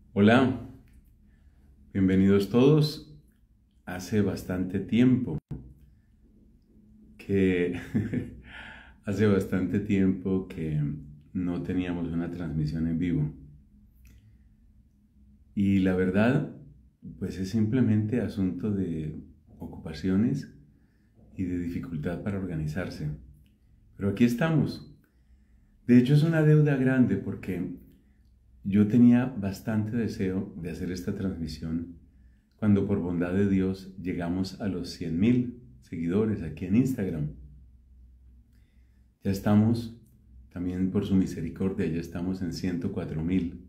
Hola, bienvenidos todos. Hace bastante tiempo que hace bastante tiempo que no teníamos una transmisión en vivo. Y la verdad, pues es simplemente asunto de ocupaciones y de dificultad para organizarse. Pero aquí estamos. De hecho, es una deuda grande porque yo tenía bastante deseo de hacer esta transmisión cuando por bondad de Dios llegamos a los 100,000 seguidores aquí en Instagram. Ya estamos, también por su misericordia, ya estamos en 104,000.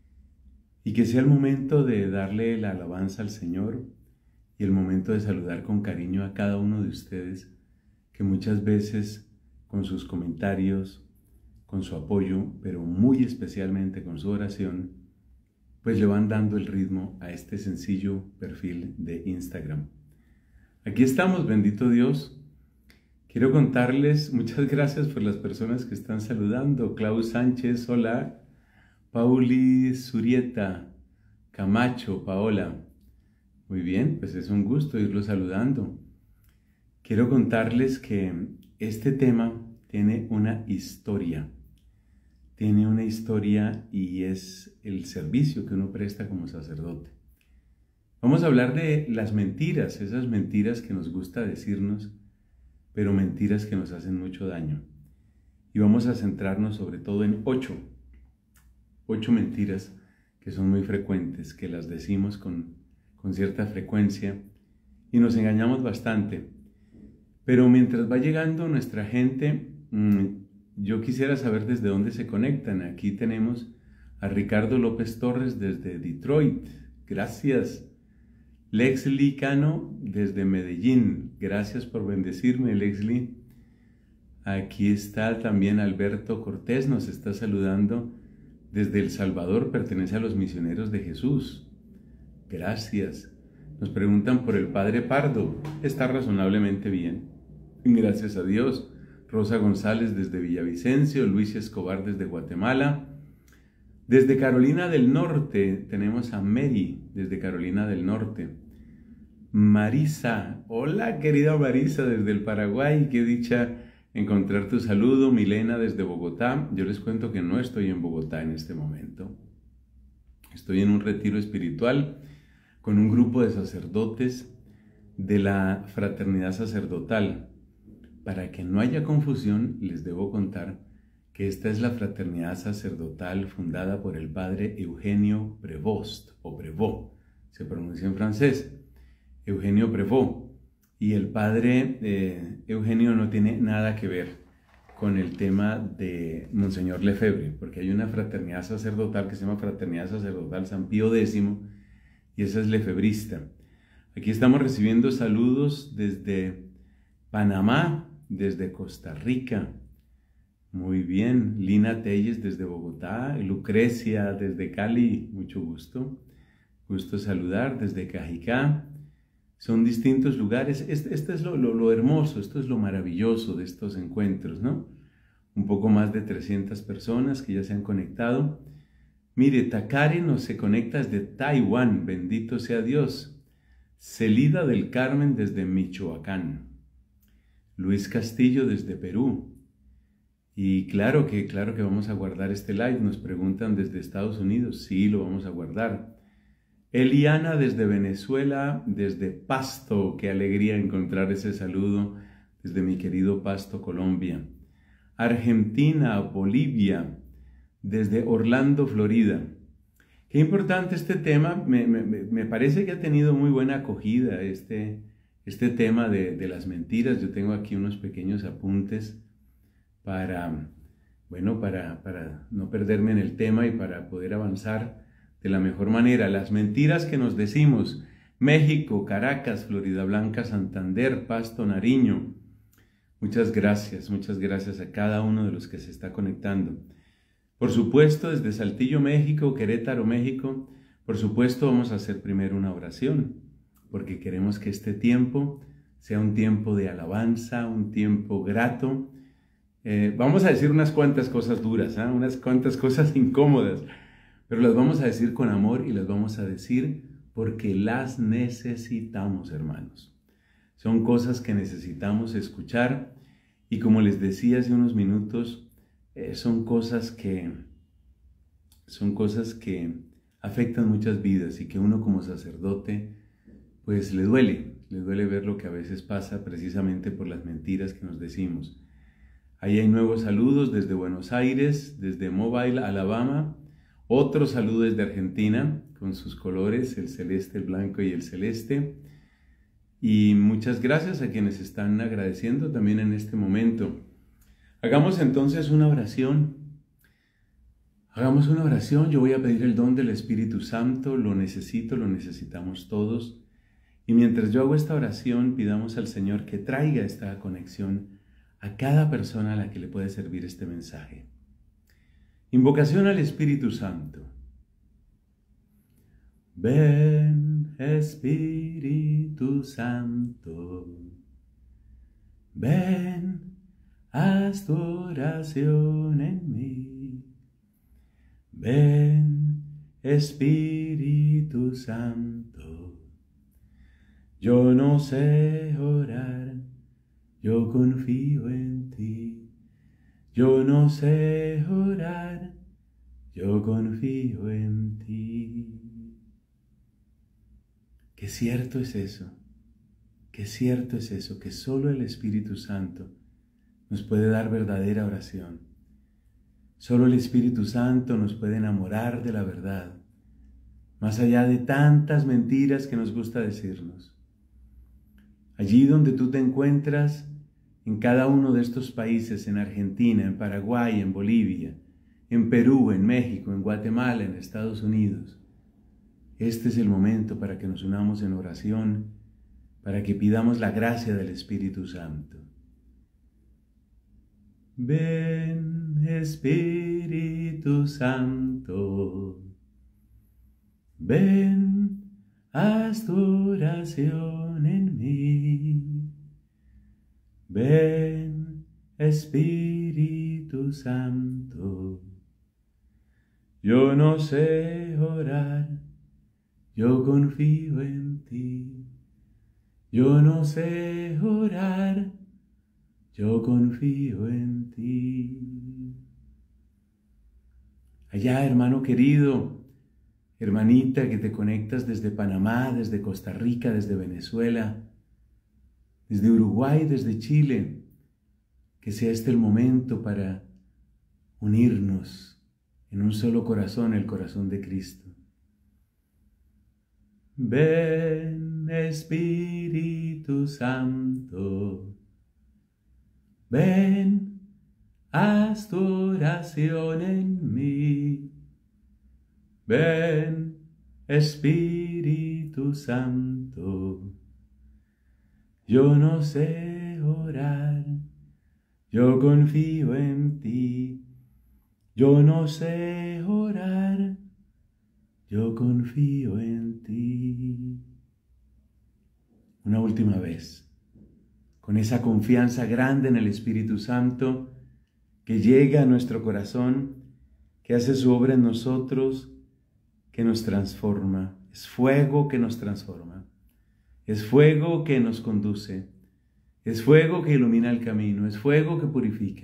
Y que sea el momento de darle la alabanza al Señor y el momento de saludar con cariño a cada uno de ustedes que muchas veces con sus comentarios, con su apoyo, pero muy especialmente con su oración, pues le van dando el ritmo a este sencillo perfil de Instagram. Aquí estamos, bendito Dios. Quiero contarles, muchas gracias por las personas que están saludando. Klaus Sánchez, hola. Pauli Zurieta, Camacho, Paola. Muy bien, pues es un gusto irlos saludando. Quiero contarles que este tema tiene una historia. Tiene una historia y es el servicio que uno presta como sacerdote. Vamos a hablar de las mentiras, esas mentiras que nos gusta decirnos, pero mentiras que nos hacen mucho daño. Y vamos a centrarnos sobre todo en ocho mentiras que son muy frecuentes, que las decimos con cierta frecuencia y nos engañamos bastante. Pero mientras va llegando nuestra gente, yo quisiera saber desde dónde se conectan. Aquí tenemos a Ricardo López Torres desde Detroit. Gracias. Lexli Cano desde Medellín. Gracias por bendecirme, Lexli. Aquí está también Alberto Cortés, nos está saludando desde El Salvador, pertenece a los Misioneros de Jesús. Gracias. Nos preguntan por el Padre Pardo. Está razonablemente bien. Gracias a Dios. Rosa González desde Villavicencio, Luis Escobar desde Guatemala. Desde Carolina del Norte tenemos a Mary desde Carolina del Norte. Marisa, hola querida Marisa desde el Paraguay, qué dicha encontrar tu saludo. Milena desde Bogotá, yo les cuento que no estoy en Bogotá en este momento. Estoy en un retiro espiritual con un grupo de sacerdotes de la Fraternidad Sacerdotal. Para que no haya confusión, les debo contar que esta es la fraternidad sacerdotal fundada por el padre Eugenio Prevost, o Prevot, se pronuncia en francés, Eugenio Prevot. Y el padre Eugenio no tiene nada que ver con el tema de Monseñor Lefebvre, porque hay una fraternidad sacerdotal que se llama Fraternidad Sacerdotal San Pío X, y esa es lefebrista. Aquí estamos recibiendo saludos desde Panamá, desde Costa Rica. Muy bien. Lina Telles desde Bogotá. Lucrecia desde Cali. Mucho gusto. Gusto saludar desde Cajicá. Son distintos lugares. Este es lo hermoso, esto es lo maravilloso de estos encuentros, ¿no? Un poco más de 300 personas que ya se han conectado. Mire, Takare nos se conecta desde Taiwán. Bendito sea Dios. Celida del Carmen desde Michoacán. Luis Castillo desde Perú. Y claro que vamos a guardar este live. Nos preguntan desde Estados Unidos. Sí, lo vamos a guardar. Eliana desde Venezuela, desde Pasto. Qué alegría encontrar ese saludo desde mi querido Pasto, Colombia. Argentina, Bolivia, desde Orlando, Florida. Qué importante este tema. Me parece que ha tenido muy buena acogida este tema de las mentiras. Yo tengo aquí unos pequeños apuntes para no perderme en el tema y para poder avanzar de la mejor manera. Las mentiras que nos decimos: México, Caracas, Florida Blanca, Santander, Pasto, Nariño. Muchas gracias a cada uno de los que se está conectando. Por supuesto, desde Saltillo, México, Querétaro, México, por supuesto vamos a hacer primero una oración, porque queremos que este tiempo sea un tiempo de alabanza, un tiempo grato. Vamos a decir unas cuantas cosas duras, unas cuantas cosas incómodas, pero las vamos a decir con amor y las vamos a decir porque las necesitamos, hermanos. Son cosas que necesitamos escuchar y como les decía hace unos minutos, son cosas que afectan muchas vidas y que uno como sacerdote pues le duele ver lo que a veces pasa precisamente por las mentiras que nos decimos. Ahí hay nuevos saludos desde Buenos Aires, desde Mobile, Alabama. Otro saludo desde Argentina, con sus colores, el celeste, el blanco y el celeste. Y muchas gracias a quienes están agradeciendo también en este momento. Hagamos entonces una oración. Hagamos una oración. Yo voy a pedir el don del Espíritu Santo. Lo necesitamos todos. Y mientras yo hago esta oración, pidamos al Señor que traiga esta conexión a cada persona a la que le puede servir este mensaje. Invocación al Espíritu Santo. Ven, Espíritu Santo, ven, haz tu oración en mí. Ven, Espíritu Santo, yo no sé orar, yo confío en ti. Yo no sé orar, yo confío en ti. Qué cierto es eso, que solo el Espíritu Santo nos puede dar verdadera oración. Solo el Espíritu Santo nos puede enamorar de la verdad, más allá de tantas mentiras que nos gusta decirnos. Allí donde tú te encuentras, en cada uno de estos países, en Argentina, en Paraguay, en Bolivia, en Perú, en México, en Guatemala, en Estados Unidos, este es el momento para que nos unamos en oración, para que pidamos la gracia del Espíritu Santo. Ven, Espíritu Santo, ven, haz tu oración en mí. Ven, Espíritu Santo, yo no sé orar, yo confío en ti. Yo no sé orar, yo confío en ti. Allá, hermano querido, hermanita que te conectas desde Panamá, desde Costa Rica, desde Venezuela, desde Uruguay, desde Chile, que sea este el momento para unirnos en un solo corazón, el corazón de Cristo. Ven, Espíritu Santo, ven, haz tu oración en mí. Ven, Espíritu Santo, yo no sé orar, yo confío en ti. Yo no sé orar, yo confío en ti. Una última vez, con esa confianza grande en el Espíritu Santo que llega a nuestro corazón, que hace su obra en nosotros, que nos transforma. Es fuego que nos transforma. Es fuego que nos conduce. Es fuego que ilumina el camino. Es fuego que purifica.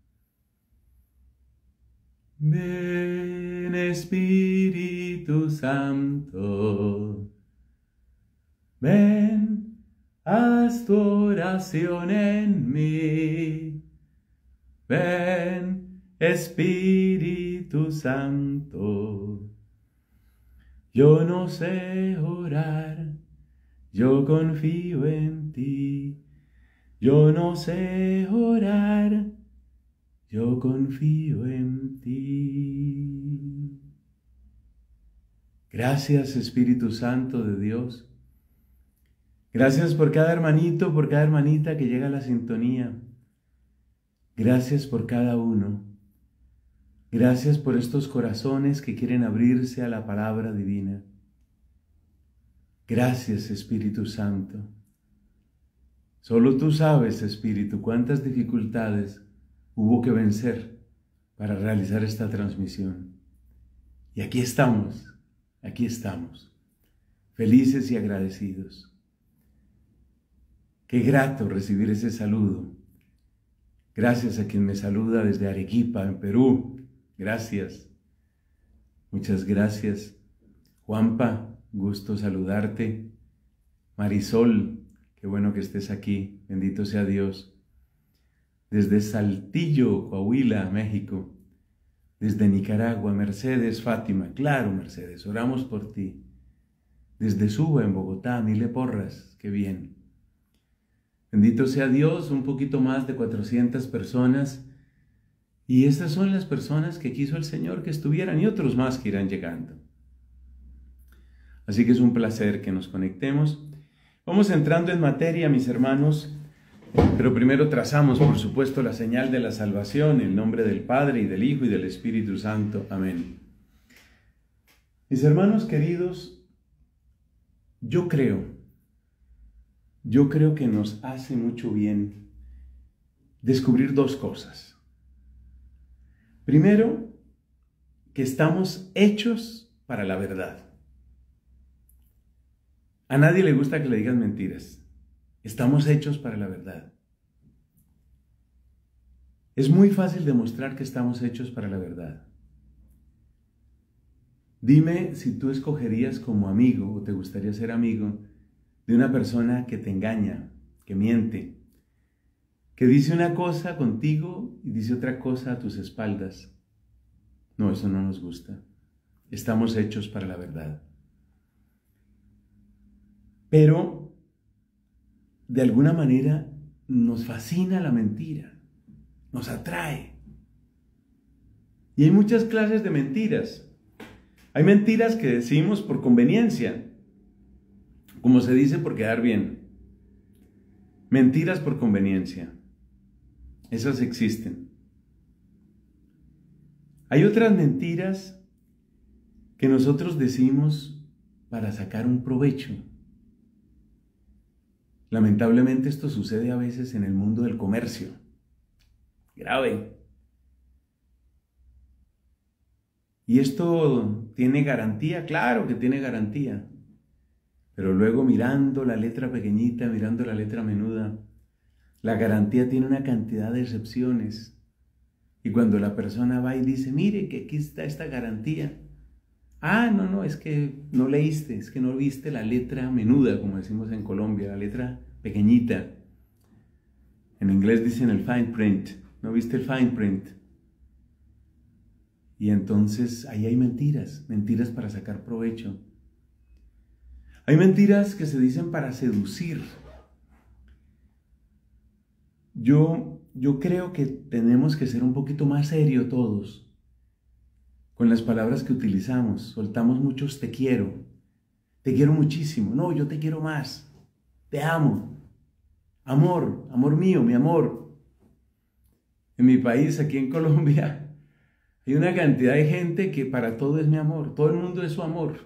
Ven, Espíritu Santo, ven, haz tu oración en mí. Ven, Espíritu Santo, yo no sé orar, yo confío en ti. Yo no sé orar, yo confío en ti. Gracias, Espíritu Santo de Dios. Gracias por cada hermanito, por cada hermanita que llega a la sintonía. Gracias por cada uno. Gracias por estos corazones que quieren abrirse a la palabra divina. Gracias, Espíritu Santo. Solo tú sabes, Espíritu, cuántas dificultades hubo que vencer para realizar esta transmisión. Y aquí estamos, felices y agradecidos. Qué grato recibir ese saludo. Gracias a quien me saluda desde Arequipa, en Perú. Gracias. Muchas gracias. Juanpa, gusto saludarte. Marisol, qué bueno que estés aquí. Bendito sea Dios. Desde Saltillo, Coahuila, México. Desde Nicaragua, Mercedes, Fátima. Claro, Mercedes, oramos por ti. Desde Suba, en Bogotá, Mile Porras. Qué bien. Bendito sea Dios, un poquito más de 400 personas. Y estas son las personas que quiso el Señor que estuvieran y otros más que irán llegando. Así que es un placer que nos conectemos. Vamos entrando en materia, mis hermanos, pero primero trazamos, por supuesto, la señal de la salvación, en el nombre del Padre, y del Hijo, y del Espíritu Santo. Amén. Mis hermanos queridos, yo creo que nos hace mucho bien descubrir dos cosas. Primero, que estamos hechos para la verdad. A nadie le gusta que le digan mentiras. Estamos hechos para la verdad. Es muy fácil demostrar que estamos hechos para la verdad. Dime si tú escogerías como amigo, o te gustaría ser amigo, de una persona que te engaña, que miente, que dice una cosa contigo y dice otra cosa a tus espaldas. No, eso no nos gusta. Estamos hechos para la verdad. Pero, de alguna manera, nos fascina la mentira, nos atrae. Y hay muchas clases de mentiras. Hay mentiras que decimos por conveniencia, como se dice por quedar bien. Mentiras por conveniencia. Esas existen. Hay otras mentiras que nosotros decimos para sacar un provecho. Lamentablemente esto sucede a veces en el mundo del comercio. Grave. ¿Y esto tiene garantía? Claro que tiene garantía. Pero luego mirando la letra pequeñita, mirando la letra menuda, la garantía tiene una cantidad de excepciones. Y cuando la persona va y dice, mire que aquí está esta garantía. Ah, no, es que no leíste, es que no viste la letra menuda, como decimos en Colombia, la letra pequeñita. En inglés dicen el fine print, no viste el fine print. Y entonces ahí hay mentiras, mentiras para sacar provecho. Hay mentiras que se dicen para seducir. Yo creo que tenemos que ser un poquito más serios todos con las palabras que utilizamos. Soltamos muchos te quiero muchísimo, no, yo te quiero más, te amo, amor mío, mi amor. En mi país, aquí en Colombia, hay una cantidad de gente que para todo es mi amor, todo el mundo es su amor.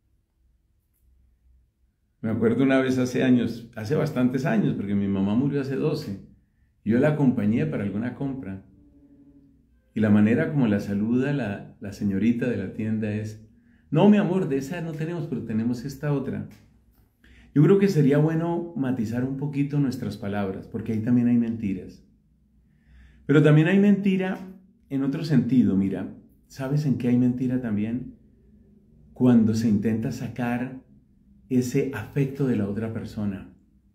Me acuerdo una vez hace bastantes años, porque mi mamá murió hace 12. Yo la acompañé para alguna compra. Y la manera como la saluda la señorita de la tienda es, no, mi amor, de esa no tenemos, pero tenemos esta otra. Yo creo que sería bueno matizar un poquito nuestras palabras, porque ahí también hay mentiras. Pero también hay mentira en otro sentido, mira. ¿Sabes en qué hay mentira también? Cuando se intenta sacar ese afecto de la otra persona.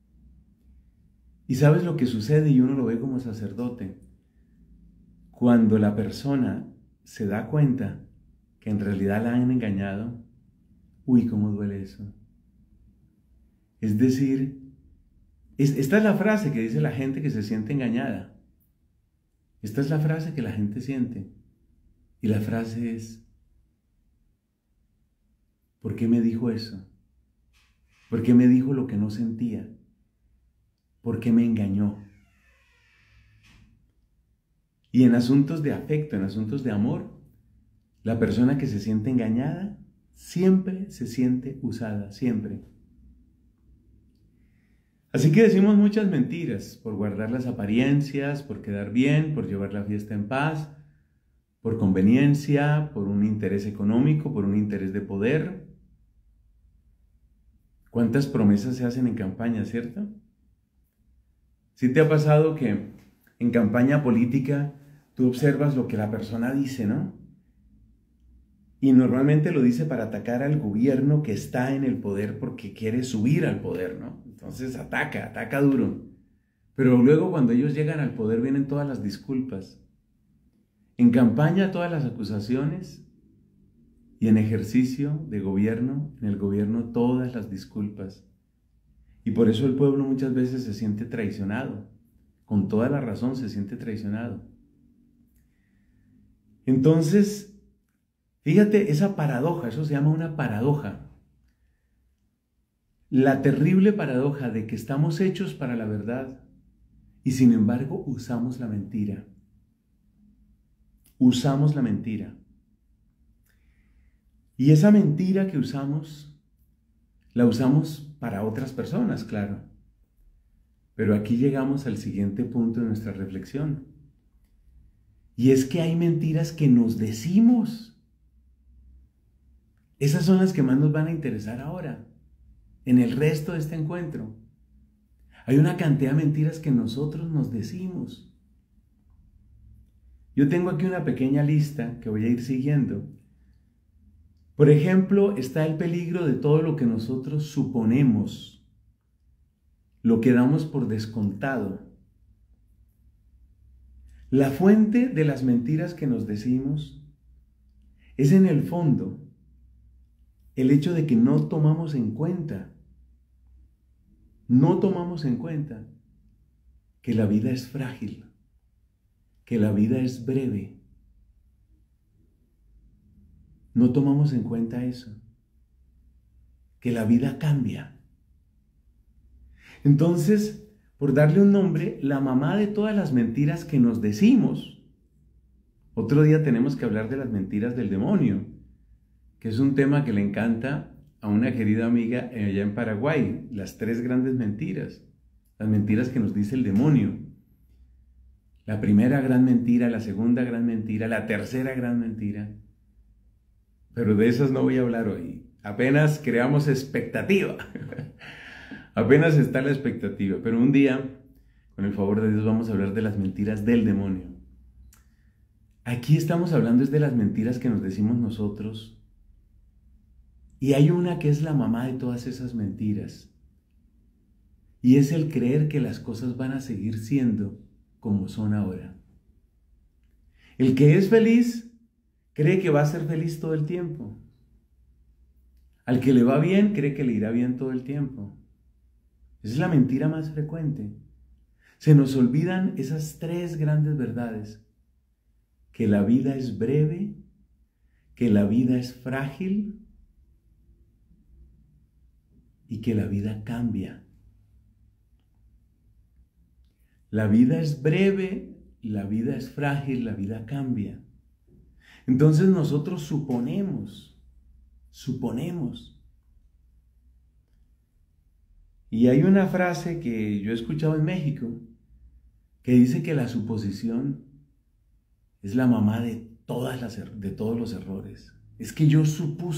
¿Y sabes lo que sucede? Y uno lo ve como sacerdote. Cuando la persona se da cuenta que en realidad la han engañado, uy, cómo duele eso. Es decir, esta es la frase que dice la gente que se siente engañada. Esta es la frase que la gente siente. Y la frase es, ¿por qué me dijo eso? ¿Por qué me dijo lo que no sentía? ¿Por qué me engañó? Y en asuntos de afecto, en asuntos de amor, la persona que se siente engañada siempre se siente usada, siempre. Así que decimos muchas mentiras por guardar las apariencias, por quedar bien, por llevar la fiesta en paz, por conveniencia, por un interés económico, por un interés de poder. ¿Cuántas promesas se hacen en campaña, cierto? ¿Sí te ha pasado que en campaña política tú observas lo que la persona dice, ¿no? Y normalmente lo dice para atacar al gobierno que está en el poder porque quiere subir al poder, ¿no? Entonces ataca duro. Pero luego cuando ellos llegan al poder vienen todas las disculpas. En campaña todas las acusaciones y en ejercicio de gobierno, en el gobierno todas las disculpas. Y por eso el pueblo muchas veces se siente traicionado. Con toda la razón se siente traicionado. Entonces, fíjate esa paradoja, eso se llama una paradoja. La terrible paradoja de que estamos hechos para la verdad y sin embargo usamos la mentira. Usamos la mentira. Y esa mentira que usamos, la usamos para otras personas, claro. Pero aquí llegamos al siguiente punto de nuestra reflexión. Y es que hay mentiras que nos decimos. Esas son las que más nos van a interesar ahora, en el resto de este encuentro. Hay una cantidad de mentiras que nosotros nos decimos. Yo tengo aquí una pequeña lista que voy a ir siguiendo. Por ejemplo, está el peligro de todo lo que nosotros suponemos, lo que damos por descontado. La fuente de las mentiras que nos decimos es en el fondo el hecho de que no tomamos en cuenta que la vida es frágil, que la vida es breve. No tomamos en cuenta eso, que la vida cambia. Entonces, por darle un nombre, la mamá de todas las mentiras que nos decimos. Otro día tenemos que hablar de las mentiras del demonio, que es un tema que le encanta a una querida amiga allá en Paraguay, las 3 grandes mentiras, las mentiras que nos dice el demonio. La primera gran mentira, la segunda gran mentira, la tercera gran mentira. Pero de esas no voy a hablar hoy. Apenas creamos expectativa. Apenas está la expectativa. Pero un día, con el favor de Dios, vamos a hablar de las mentiras del demonio. Aquí estamos hablando es de las mentiras que nos decimos nosotros. Y hay una que es la mamá de todas esas mentiras. Y es el creer que las cosas van a seguir siendo como son ahora. El que es feliz cree que va a ser feliz todo el tiempo. Al que le va bien cree que le irá bien todo el tiempo. Esa es la mentira más frecuente. Se nos olvidan esas 3 grandes verdades. Que la vida es breve, que la vida es frágil y que la vida cambia. La vida es breve, la vida es frágil, la vida cambia. Entonces nosotros suponemos. Y hay una frase que yo he escuchado en México que dice que la suposición es la mamá de todos los errores. Es que yo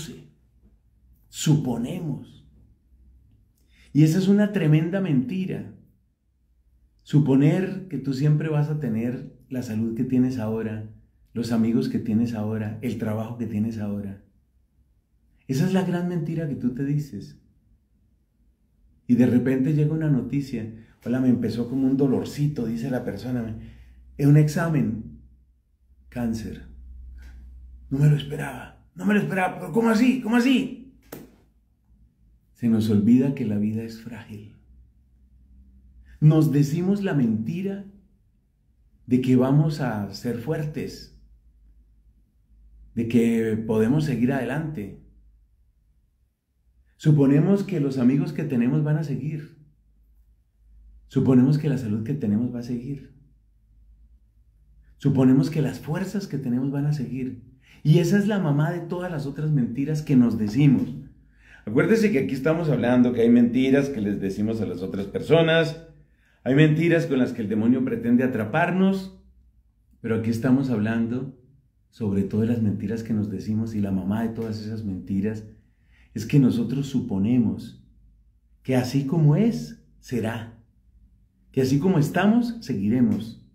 suponemos. Y esa es una tremenda mentira. Suponer que tú siempre vas a tener la salud que tienes ahora, los amigos que tienes ahora, el trabajo que tienes ahora. Esa es la gran mentira que tú te dices. Y de repente llega una noticia. Hola, me empezó como un dolorcito, dice la persona. En un examen, cáncer. No me lo esperaba. ¿Pero cómo así? ¿Cómo así? Se nos olvida que la vida es frágil. Nos decimos la mentira de que vamos a ser fuertes, de que podemos seguir adelante. Suponemos que los amigos que tenemos van a seguir. Suponemos que la salud que tenemos va a seguir. Suponemos que las fuerzas que tenemos van a seguir. Y esa es la mamá de todas las otras mentiras que nos decimos. Acuérdese que aquí estamos hablando que hay mentiras que les decimos a las otras personas. Hay mentiras con las que el demonio pretende atraparnos. Pero aquí estamos hablando sobre todo de las mentiras que nos decimos, y la mamá de todas esas mentiras, es que nosotros suponemos que así como es, será. Que así como estamos, seguiremos.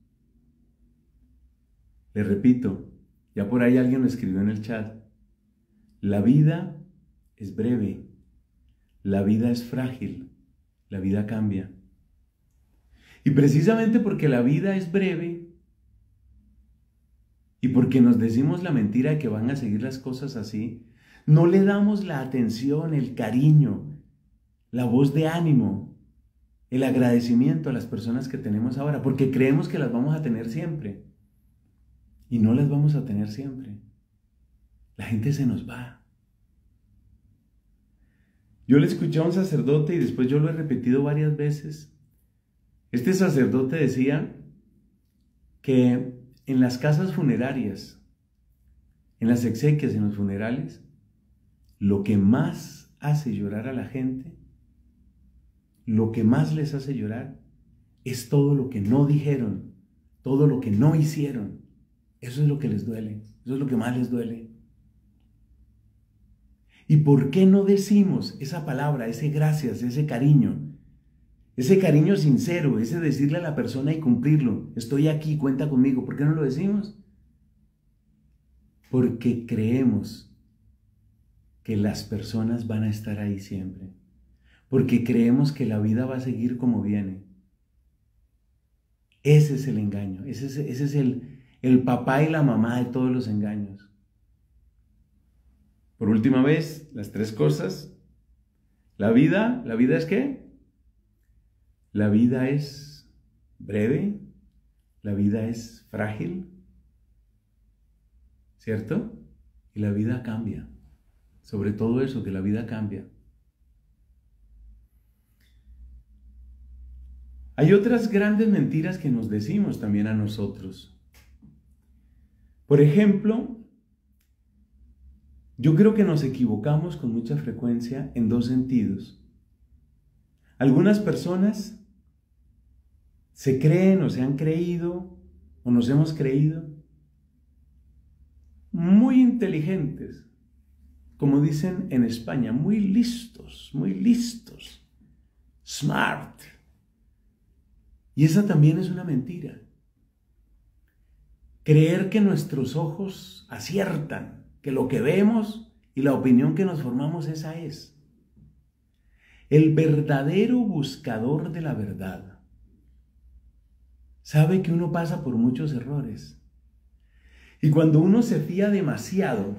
Le repito, ya por ahí alguien lo escribió en el chat, la vida es breve, la vida es frágil, la vida cambia. Y precisamente porque la vida es breve y porque nos decimos la mentira de que van a seguir las cosas así, no le damos la atención, el cariño, la voz de ánimo, el agradecimiento a las personas que tenemos ahora, porque creemos que las vamos a tener siempre. Y no las vamos a tener siempre. La gente se nos va. Yo le escuché a un sacerdote y después yo lo he repetido varias veces. Este sacerdote decía que en las casas funerarias, en las exequias, en los funerales, lo que más hace llorar a la gente, lo que más les hace llorar, es todo lo que no dijeron, todo lo que no hicieron. Eso es lo que les duele, eso es lo que más les duele. ¿Y por qué no decimos esa palabra, ese gracias, ese cariño sincero, ese decirle a la persona y cumplirlo? Estoy aquí, cuenta conmigo. ¿Por qué no lo decimos? Porque creemos que las personas van a estar ahí siempre. Porque creemos que la vida va a seguir como viene. Ese es el engaño, ese es el papá y la mamá de todos los engaños. Por última vez, las tres cosas. ¿La vida es qué? La vida es breve, la vida es frágil, ¿cierto? Y la vida cambia. Sobre todo eso, que la vida cambia. Hay otras grandes mentiras que nos decimos también a nosotros. Por ejemplo, yo creo que nos equivocamos con mucha frecuencia en dos sentidos. Algunas personas se creen o se han creído o nos hemos creído muy inteligentes, como dicen en España, muy listos, smart. Y esa también es una mentira. Creer que nuestros ojos aciertan, que lo que vemos y la opinión que nos formamos, esa es. El verdadero buscador de la verdad sabe que uno pasa por muchos errores. Y cuando uno se fía demasiado,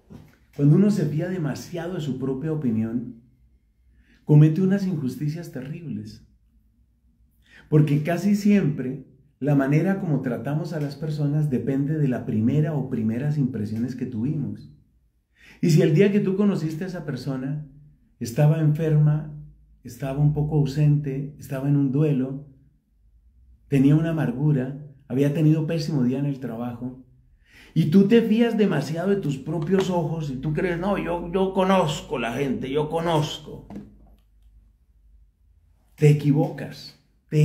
de su propia opinión, comete unas injusticias terribles. Porque casi siempre la manera como tratamos a las personas depende de la primera o primeras impresiones que tuvimos. Y si el día que tú conociste a esa persona estaba enferma, estaba un poco ausente, estaba en un duelo, tenía una amargura, había tenido pésimo día en el trabajo, y tú te fías demasiado de tus propios ojos y tú crees, no, yo conozco la gente, yo conozco. Te equivocas.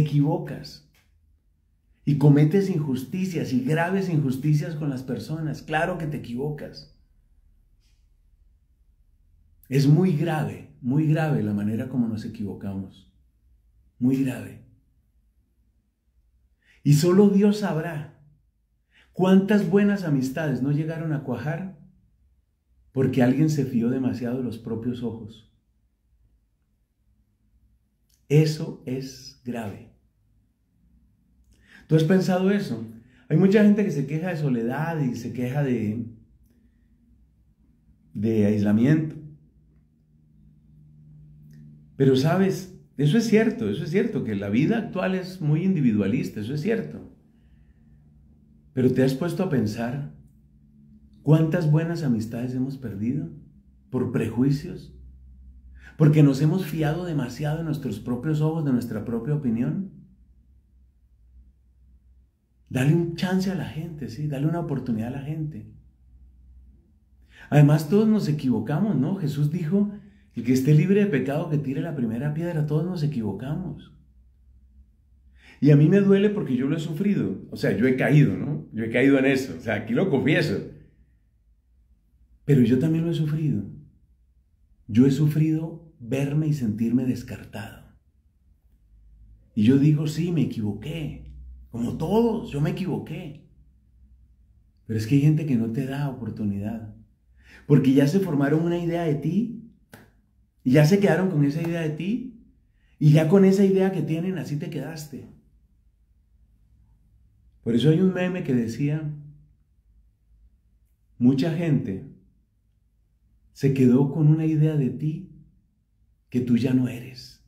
Y cometes injusticias y graves injusticias con las personas. Claro que te equivocas. Es muy grave la manera como nos equivocamos. Muy grave. Y solo Dios sabrá cuántas buenas amistades no llegaron a cuajar porque alguien se fió demasiado de los propios ojos. Eso es grave. ¿Tú has pensado eso? Hay mucha gente que se queja de soledad y se queja de aislamiento. Pero sabes, eso es cierto, que la vida actual es muy individualista, eso es cierto. Pero ¿te has puesto a pensar cuántas buenas amistades hemos perdido por prejuicios? Porque nos hemos fiado demasiado de nuestros propios ojos, de nuestra propia opinión. Dale un chance a la gente, ¿sí? Dale una oportunidad a la gente. Además, todos nos equivocamos, ¿no? Jesús dijo, el que esté libre de pecado que tire la primera piedra. Todos nos equivocamos. Y a mí me duele porque yo lo he sufrido. O sea, yo he caído, ¿no? Yo he caído en eso. O sea, aquí lo confieso. Pero yo también lo he sufrido. Yo he sufrido verme y sentirme descartado. Y yo digo, sí, me equivoqué. Como todos, yo me equivoqué. Pero es que hay gente que no te da oportunidad. Porque ya se formaron una idea de ti. Y ya se quedaron con esa idea de ti. Y ya con esa idea que tienen, así te quedaste. Por eso hay un meme que decía, mucha gente se quedó con una idea de ti que tú ya no eres.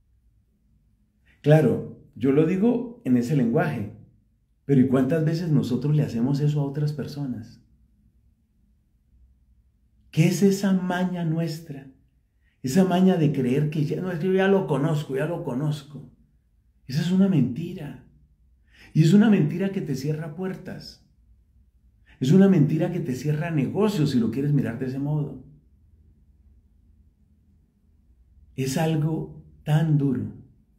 Claro, yo lo digo en ese lenguaje, pero ¿y cuántas veces nosotros le hacemos eso a otras personas? ¿Qué es esa maña nuestra? Esa maña de creer que ya, no, yo ya lo conozco, ya lo conozco. Esa es una mentira. Y es una mentira que te cierra puertas. Es una mentira que te cierra negocios si lo quieres mirar de ese modo. Es algo tan duro.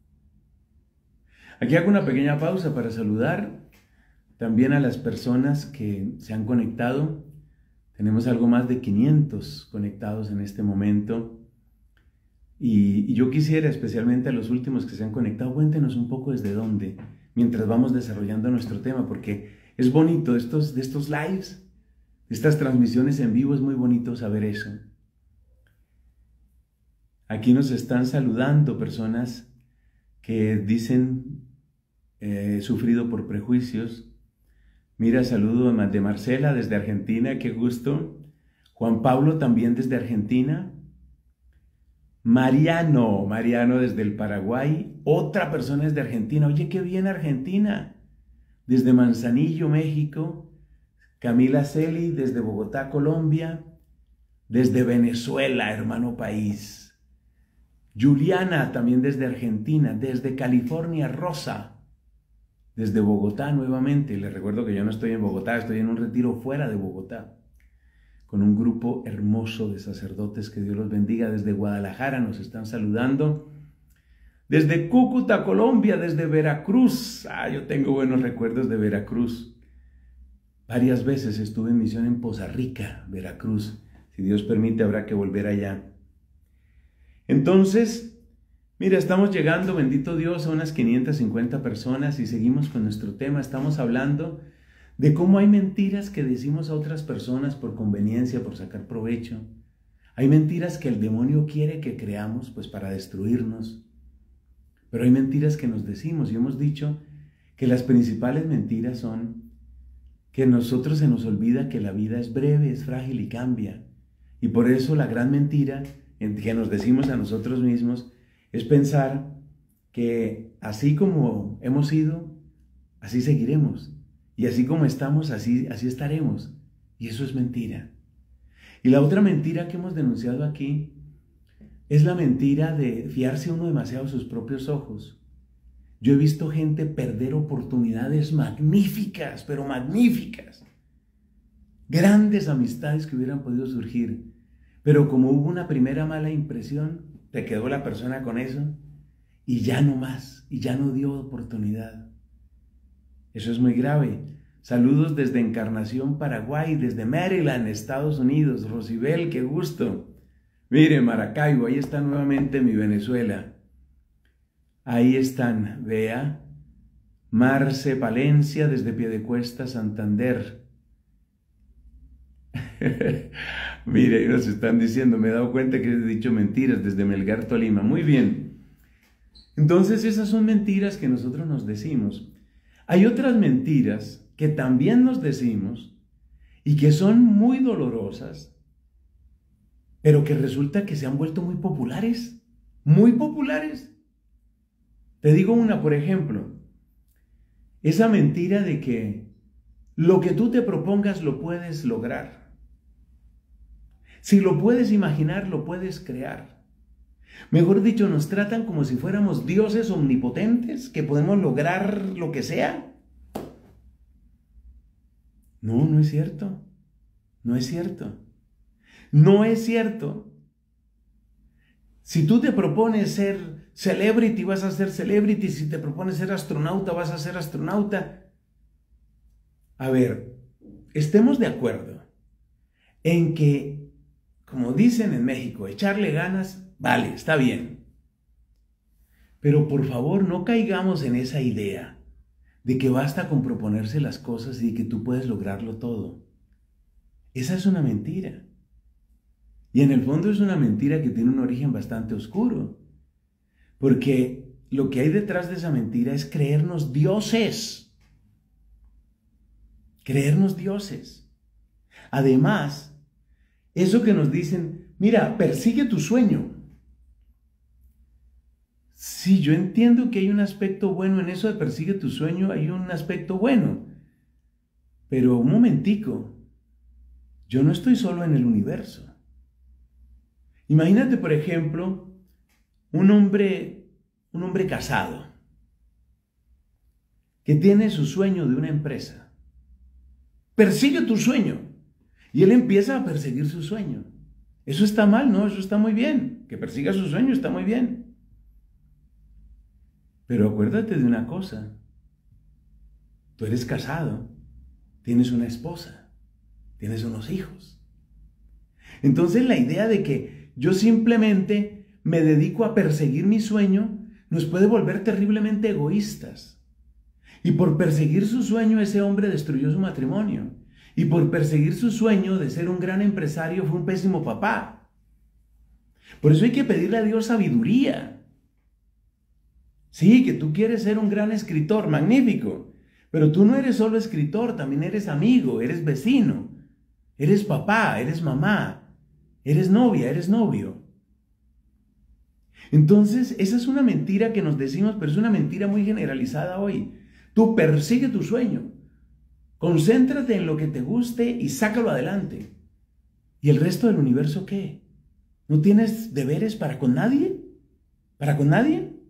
Aquí hago una pequeña pausa para saludar también a las personas que se han conectado. Tenemos algo más de 500 conectados en este momento. Y yo quisiera, especialmente a los últimos que se han conectado, cuéntenos un poco desde dónde, mientras vamos desarrollando nuestro tema, porque es bonito de estos lives, de estas transmisiones en vivo, es muy bonito saber eso. Aquí nos están saludando personas que dicen sufrido por prejuicios. Mira, saludo de Marcela desde Argentina, qué gusto. Juan Pablo también desde Argentina. Mariano desde el Paraguay. Otra persona desde Argentina. Oye, qué bien Argentina. Desde Manzanillo, México. Camila Celi desde Bogotá, Colombia. Desde Venezuela, hermano país. Juliana también desde Argentina. Desde California, Rosa. Desde Bogotá nuevamente. Les recuerdo que yo no estoy en Bogotá, estoy en un retiro fuera de Bogotá, con un grupo hermoso de sacerdotes, que Dios los bendiga. Desde Guadalajara nos están saludando. Desde Cúcuta, Colombia, desde Veracruz. Yo tengo buenos recuerdos de Veracruz. Varias veces estuve en misión en Poza Rica, Veracruz. Si Dios permite, habrá que volver allá. Entonces, mira, estamos llegando, bendito Dios, a unas 550 personas y seguimos con nuestro tema. Estamos hablando de cómo hay mentiras que decimos a otras personas por conveniencia, por sacar provecho. Hay mentiras que el demonio quiere que creamos, pues para destruirnos. Pero hay mentiras que nos decimos y hemos dicho que las principales mentiras son que a nosotros se nos olvida que la vida es breve, es frágil y cambia. Y por eso la gran mentira que nos decimos a nosotros mismos es pensar que así como hemos sido, así seguiremos. Y así como estamos, así estaremos. Y eso es mentira. Y la otra mentira que hemos denunciado aquí es la mentira de fiarse uno demasiado a sus propios ojos. Yo he visto gente perder oportunidades magníficas, pero magníficas. Grandes amistades que hubieran podido surgir. Pero como hubo una primera mala impresión, te quedó la persona con eso y ya no más, y ya no dio oportunidad. Eso es muy grave. Saludos desde Encarnación, Paraguay, desde Maryland, Estados Unidos. Rosibel, qué gusto. Mire, Maracaibo, ahí está nuevamente mi Venezuela. Ahí están, vea. Marce Palencia, desde Piedecuesta, Santander. Mire, nos están diciendo, me he dado cuenta que he dicho mentiras desde Melgar, Tolima. Muy bien. Entonces, esas son mentiras que nosotros nos decimos. Hay otras mentiras que también nos decimos y que son muy dolorosas, pero que resulta que se han vuelto muy populares. Muy populares. Te digo una, por ejemplo. Esa mentira de que lo que tú te propongas lo puedes lograr. Si lo puedes imaginar, lo puedes crear. Mejor dicho, nos tratan como si fuéramos dioses omnipotentes, que podemos lograr lo que sea. No, no es cierto. No es cierto. No es cierto. Si tú te propones ser celebrity, vas a ser celebrity. Si te propones ser astronauta, vas a ser astronauta. A ver, estemos de acuerdo. en que, como dicen en México, echarle ganas, vale, está bien. Pero por favor no caigamos en esa idea de que basta con proponerse las cosas y que tú puedes lograrlo todo. Esa es una mentira. Y en el fondo es una mentira que tiene un origen bastante oscuro. Porque lo que hay detrás de esa mentira es creernos dioses. Creernos dioses. Además, eso que nos dicen, mira, persigue tu sueño. Sí, yo entiendo que hay un aspecto bueno en eso de persigue tu sueño, hay un aspecto bueno. Pero un momentico, yo no estoy solo en el universo. Imagínate, por ejemplo, un hombre casado que tiene su sueño de una empresa. Persigue tu sueño. Y él empieza a perseguir su sueño. ¿Eso está mal? No, eso está muy bien. Que persiga su sueño está muy bien. Pero acuérdate de una cosa. Tú eres casado, tienes una esposa, tienes unos hijos. Entonces la idea de que yo simplemente me dedico a perseguir mi sueño nos puede volver terriblemente egoístas. Y por perseguir su sueño ese hombre destruyó su matrimonio. Y por perseguir su sueño de ser un gran empresario fue un pésimo papá. Por eso hay que pedirle a Dios sabiduría. Sí, que tú quieres ser un gran escritor, magnífico. Pero tú no eres solo escritor, también eres amigo, eres vecino, eres papá, eres mamá, eres novia, eres novio. Entonces, esa es una mentira que nos decimos, pero es una mentira muy generalizada hoy. Tú persigue tu sueño, concéntrate en lo que te guste y sácalo adelante. ¿Y el resto del universo qué? ¿No tienes deberes para con nadie? ¿Para con nadie?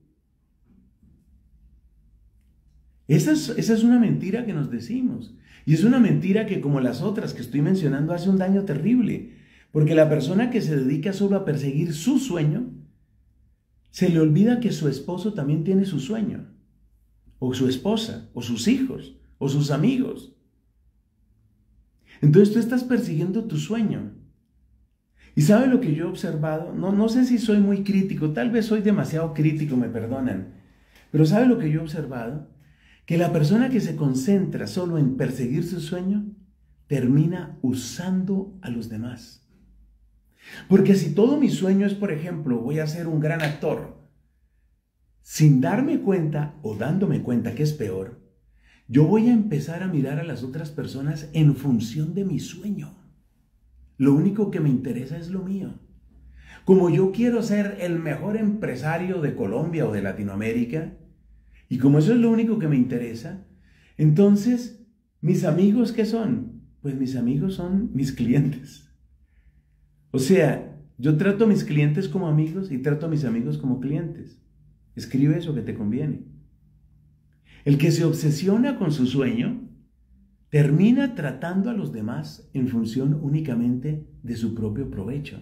Esa es una mentira que nos decimos. Y es una mentira que, como las otras que estoy mencionando, hace un daño terrible. Porque la persona que se dedica solo a perseguir su sueño, se le olvida que su esposo también tiene su sueño. O su esposa, o sus hijos, o sus amigos. Entonces tú estás persiguiendo tu sueño. ¿Y sabe lo que yo he observado? No sé si soy muy crítico, tal vez soy demasiado crítico, me perdonan. Pero ¿sabe lo que yo he observado? Que la persona que se concentra solo en perseguir su sueño termina usando a los demás. Porque si todo mi sueño es, por ejemplo, voy a ser un gran actor, sin darme cuenta o dándome cuenta que es peor, yo voy a empezar a mirar a las otras personas en función de mi sueño. Lo único que me interesa es lo mío. Como yo quiero ser el mejor empresario de Colombia o de Latinoamérica, y como eso es lo único que me interesa, entonces, ¿mis amigos qué son? Pues mis amigos son mis clientes. O sea, yo trato a mis clientes como amigos y trato a mis amigos como clientes. Escribe eso que te conviene. El que se obsesiona con su sueño termina tratando a los demás en función únicamente de su propio provecho.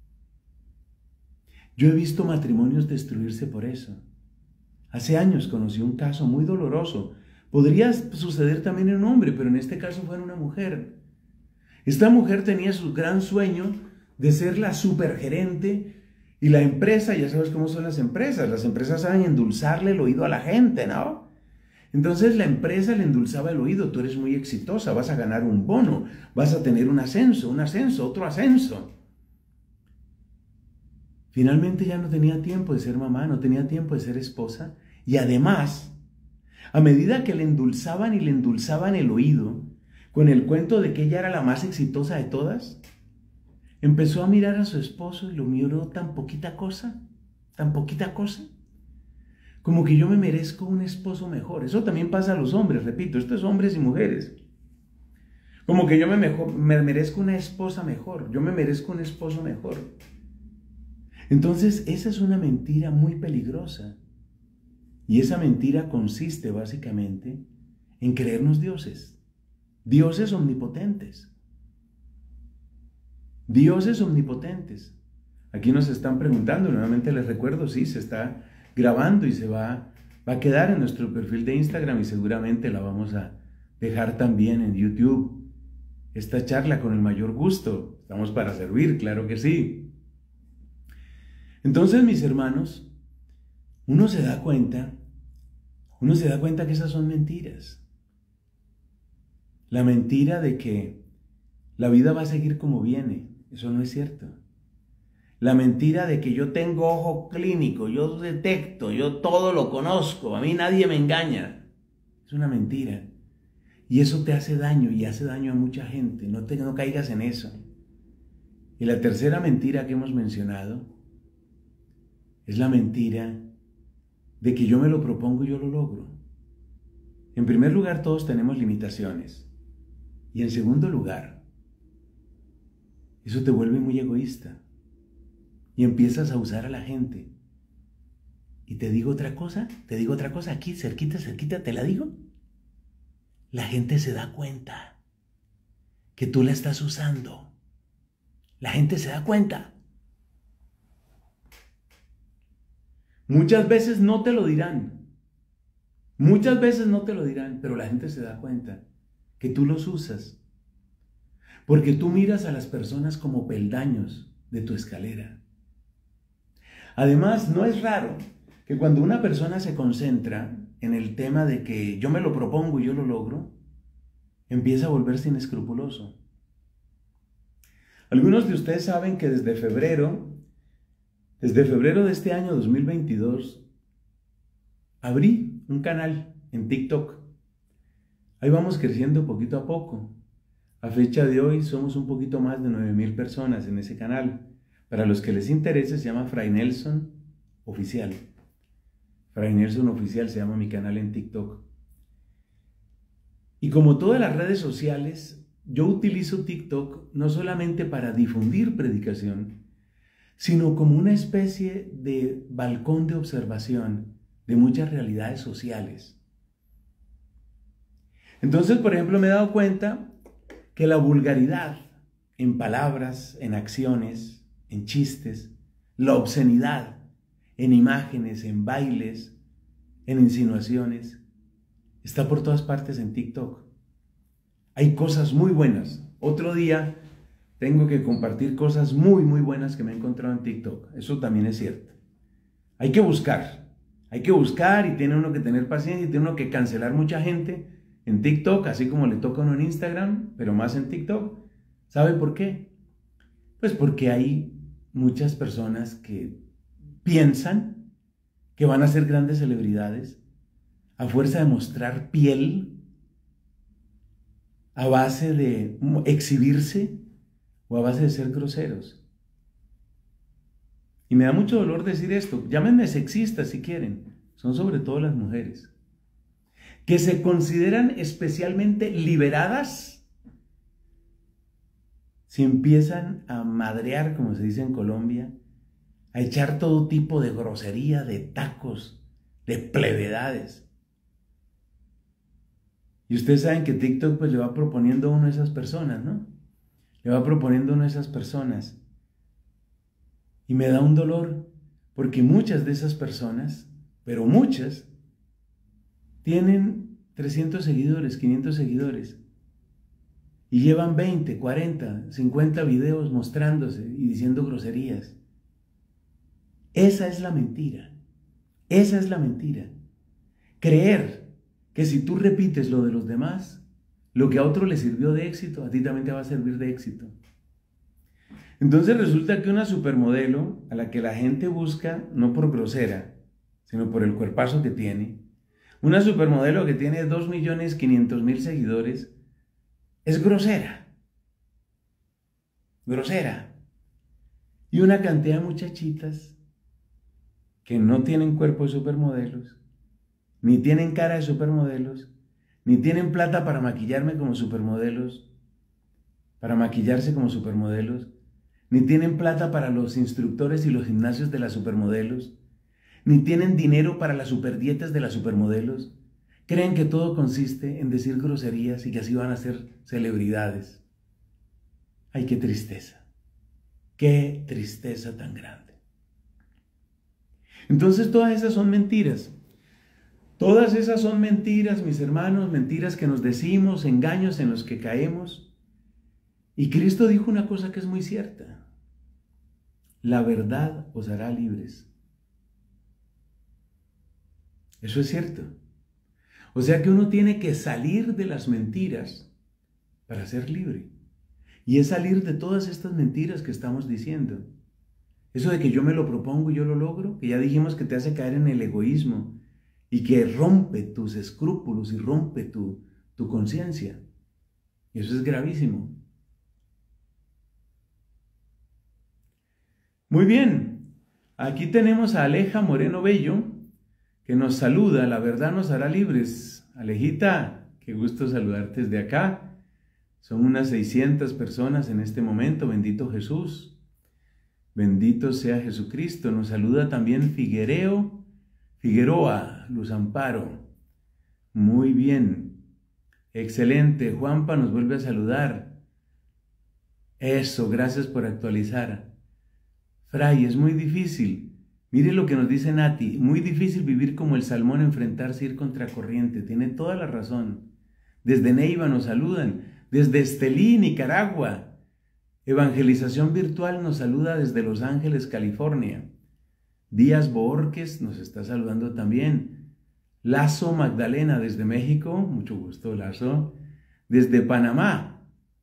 Yo he visto matrimonios destruirse por eso. Hace años conocí un caso muy doloroso. Podría suceder también en un hombre, pero en este caso fue en una mujer. Esta mujer tenía su gran sueño de ser la supergerente y la empresa, ya sabes cómo son las empresas saben endulzarle el oído a la gente, ¿no? Entonces la empresa le endulzaba el oído, tú eres muy exitosa, vas a ganar un bono, vas a tener un ascenso, otro ascenso. Finalmente ya no tenía tiempo de ser mamá, no tenía tiempo de ser esposa. Y además, a medida que le endulzaban y le endulzaban el oído, con el cuento de que ella era la más exitosa de todas, empezó a mirar a su esposo y lo miró tan poquita cosa, como que yo me merezco un esposo mejor. Eso también pasa a los hombres, repito, esto es hombres y mujeres. Como que yo me merezco una esposa mejor, yo me merezco un esposo mejor. Entonces, esa es una mentira muy peligrosa. Y esa mentira consiste básicamente en creernos dioses. Dioses omnipotentes. Dioses omnipotentes. Aquí nos están preguntando, nuevamente les recuerdo, sí, se está grabando y se va a quedar en nuestro perfil de Instagram y seguramente la vamos a dejar también en YouTube. esta charla con el mayor gusto. Estamos para servir, claro que sí. Entonces, mis hermanos, uno se da cuenta que esas son mentiras. La mentira de que la vida va a seguir como viene, eso no es cierto. La mentira de que yo tengo ojo clínico, yo detecto, yo todo lo conozco, a mí nadie me engaña, es una mentira. Y eso te hace daño y hace daño a mucha gente, no caigas en eso. Y la tercera mentira que hemos mencionado es la mentira de que yo me lo propongo y yo lo logro. En primer lugar, todos tenemos limitaciones. Y en segundo lugar, eso te vuelve muy egoísta. Y empiezas a usar a la gente. Y te digo otra cosa, aquí, cerquita, te la digo. La gente se da cuenta que tú la estás usando. La gente se da cuenta. Muchas veces no te lo dirán. Pero la gente se da cuenta que tú los usas. Porque tú miras a las personas como peldaños de tu escalera. Además, no es raro que cuando una persona se concentra en el tema de que yo me lo propongo y yo lo logro, empieza a volverse inescrupuloso. Algunos de ustedes saben que desde febrero de este año 2022, abrí un canal en TikTok. Ahí vamos creciendo poquito a poco. A fecha de hoy somos un poquito más de 9,000 personas en ese canal. Para los que les interese, se llama Fray Nelson Oficial. Fray Nelson Oficial se llama mi canal en TikTok. Y como todas las redes sociales, yo utilizo TikTok no solamente para difundir predicación, sino como una especie de balcón de observación de muchas realidades sociales. Entonces, por ejemplo, me he dado cuenta que la vulgaridad en palabras, en acciones, en chistes, la obscenidad en imágenes, en bailes, en insinuaciones, está por todas partes en TikTok. Hay cosas muy buenas. Otro día tengo que compartir cosas muy, muy buenas que me he encontrado en TikTok. Eso también es cierto. Hay que buscar y tiene uno que tener paciencia y tiene uno que cancelar mucha gente en TikTok, así como le toca a uno en Instagram, pero más en TikTok. ¿Sabe por qué? Pues porque hay muchas personas que piensan que van a ser grandes celebridades a fuerza de mostrar piel, a base de exhibirse o a base de ser groseros. Y me da mucho dolor decir esto, llámenme sexistas si quieren, son sobre todo las mujeres, que se consideran especialmente liberadas si empiezan a madrear, como se dice en Colombia, a echar todo tipo de grosería, de tacos, de plevedades. Y ustedes saben que TikTok pues le va proponiendo a uno de esas personas, ¿no? Le va proponiendo a uno de esas personas. Y me da un dolor, porque muchas de esas personas, pero muchas, tienen 300 seguidores, 500 seguidores. Y llevan 20, 40, 50 videos mostrándose y diciendo groserías. Esa es la mentira. Esa es la mentira. Creer que si tú repites lo de los demás, lo que a otro le sirvió de éxito, a ti también te va a servir de éxito. Entonces resulta que una supermodelo a la que la gente busca, no por grosera, sino por el cuerpazo que tiene, una supermodelo que tiene 2.500.000 seguidores, es grosera. Grosera. Y una cantidad de muchachitas que no tienen cuerpo de supermodelos, ni tienen cara de supermodelos, ni tienen plata para maquillarme como supermodelos, para maquillarse como supermodelos, ni tienen plata para los instructores y los gimnasios de las supermodelos, ni tienen dinero para las superdietas de las supermodelos. Creen que todo consiste en decir groserías y que así van a ser celebridades. ¡Ay, qué tristeza! ¡Qué tristeza tan grande! Entonces todas esas son mentiras. Todas esas son mentiras, mis hermanos, mentiras que nos decimos, engaños en los que caemos. Y Cristo dijo una cosa que es muy cierta. La verdad os hará libres. Eso es cierto. O sea que uno tiene que salir de las mentiras para ser libre. Y es salir de todas estas mentiras que estamos diciendo. Eso de que yo me lo propongo y yo lo logro, que ya dijimos que te hace caer en el egoísmo y que rompe tus escrúpulos y rompe tu conciencia. Y eso es gravísimo. Muy bien, aquí tenemos a Aleja Moreno Bello, que nos saluda. La verdad nos hará libres. Alejita, qué gusto saludarte desde acá. Son unas 600 personas en este momento. Bendito Jesús. Bendito sea Jesucristo. Nos saluda también Figueroa, Luz Amparo. Muy bien. Excelente. Juanpa nos vuelve a saludar. Eso, gracias por actualizar. Fray, es muy difícil. Mire lo que nos dice Nati. Muy difícil vivir como el salmón, enfrentarse, ir contracorriente. Tiene toda la razón. Desde Neiva nos saludan. Desde Estelí, Nicaragua. Evangelización Virtual nos saluda desde Los Ángeles, California. Díaz Borges nos está saludando también. Lazo Magdalena desde México. Mucho gusto, Lazo. Desde Panamá.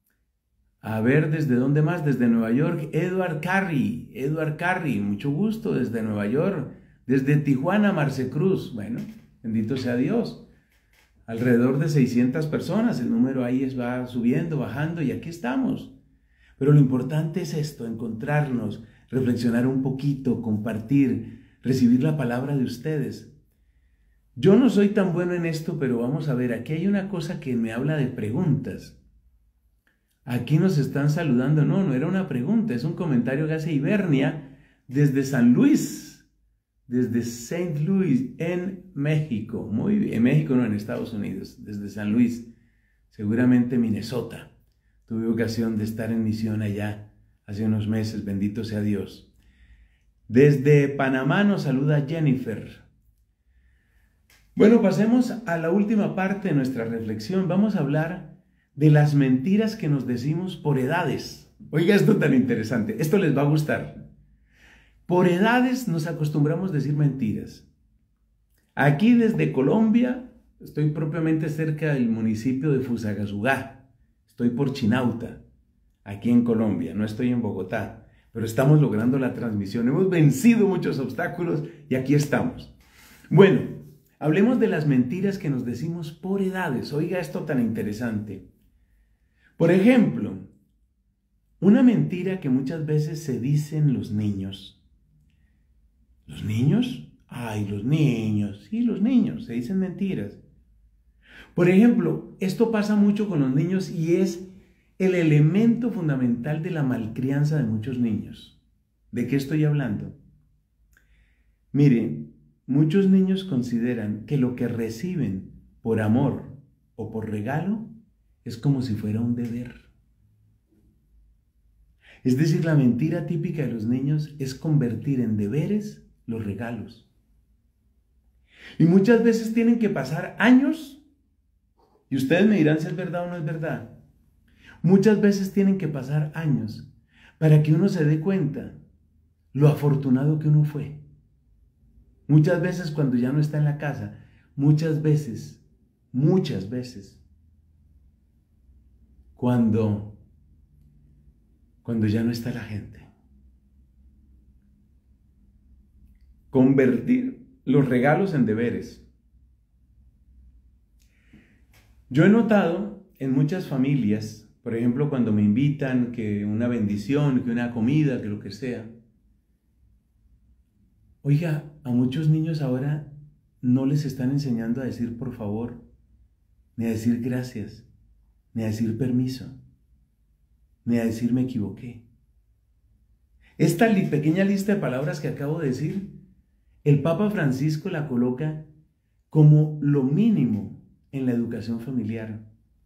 A ver, ¿desde dónde más? Desde Nueva York, Edward Carry, mucho gusto, desde Nueva York. Desde Tijuana, Marce Cruz. Bueno, bendito sea Dios. Alrededor de 600 personas, el número ahí va subiendo, bajando, y aquí estamos. Pero lo importante es esto, encontrarnos, reflexionar un poquito, compartir, recibir la palabra de ustedes. Yo no soy tan bueno en esto, pero vamos a ver, aquí hay una cosa que me habla de preguntas. Aquí nos están saludando. No era una pregunta, es un comentario que hace Ibernia desde San Luis, desde Saint Louis, en México. Muy bien, en México no, en Estados Unidos, desde San Luis, seguramente Minnesota. Tuve ocasión de estar en misión allá hace unos meses, bendito sea Dios. Desde Panamá nos saluda Jennifer. Bueno, pasemos a la última parte de nuestra reflexión. Vamos a hablar de las mentiras que nos decimos por edades. Oiga, esto tan interesante, esto les va a gustar. Por edades nos acostumbramos a decir mentiras. Aquí desde Colombia, estoy propiamente cerca del municipio de Fusagasugá, estoy por Chinauta, aquí en Colombia, no estoy en Bogotá, pero estamos logrando la transmisión, hemos vencido muchos obstáculos y aquí estamos. Bueno, hablemos de las mentiras que nos decimos por edades. Oiga, esto tan interesante. Por ejemplo, una mentira que muchas veces se dicen los niños. ¿Los niños? Ay, los niños. Sí, los niños, se dicen mentiras. Por ejemplo, esto pasa mucho con los niños y es el elemento fundamental de la malcrianza de muchos niños. ¿De qué estoy hablando? Miren, muchos niños consideran que lo que reciben por amor o por regalo es como si fuera un deber. Es decir, la mentira típica de los niños es convertir en deberes los regalos. Y muchas veces tienen que pasar años, y ustedes me dirán si es verdad o no es verdad. Muchas veces tienen que pasar años para que uno se dé cuenta lo afortunado que uno fue. Muchas veces cuando ya no está en la casa, muchas veces, cuando ya no está la gente. Convertir los regalos en deberes. Yo he notado en muchas familias, por ejemplo, cuando me invitan, que una bendición, que una comida, que lo que sea. Oiga, a muchos niños ahora no les están enseñando a decir por favor, ni a decir gracias, ni a decir permiso, ni a decir me equivoqué. Esta pequeña lista de palabras que acabo de decir, el Papa Francisco la coloca como lo mínimo en la educación familiar.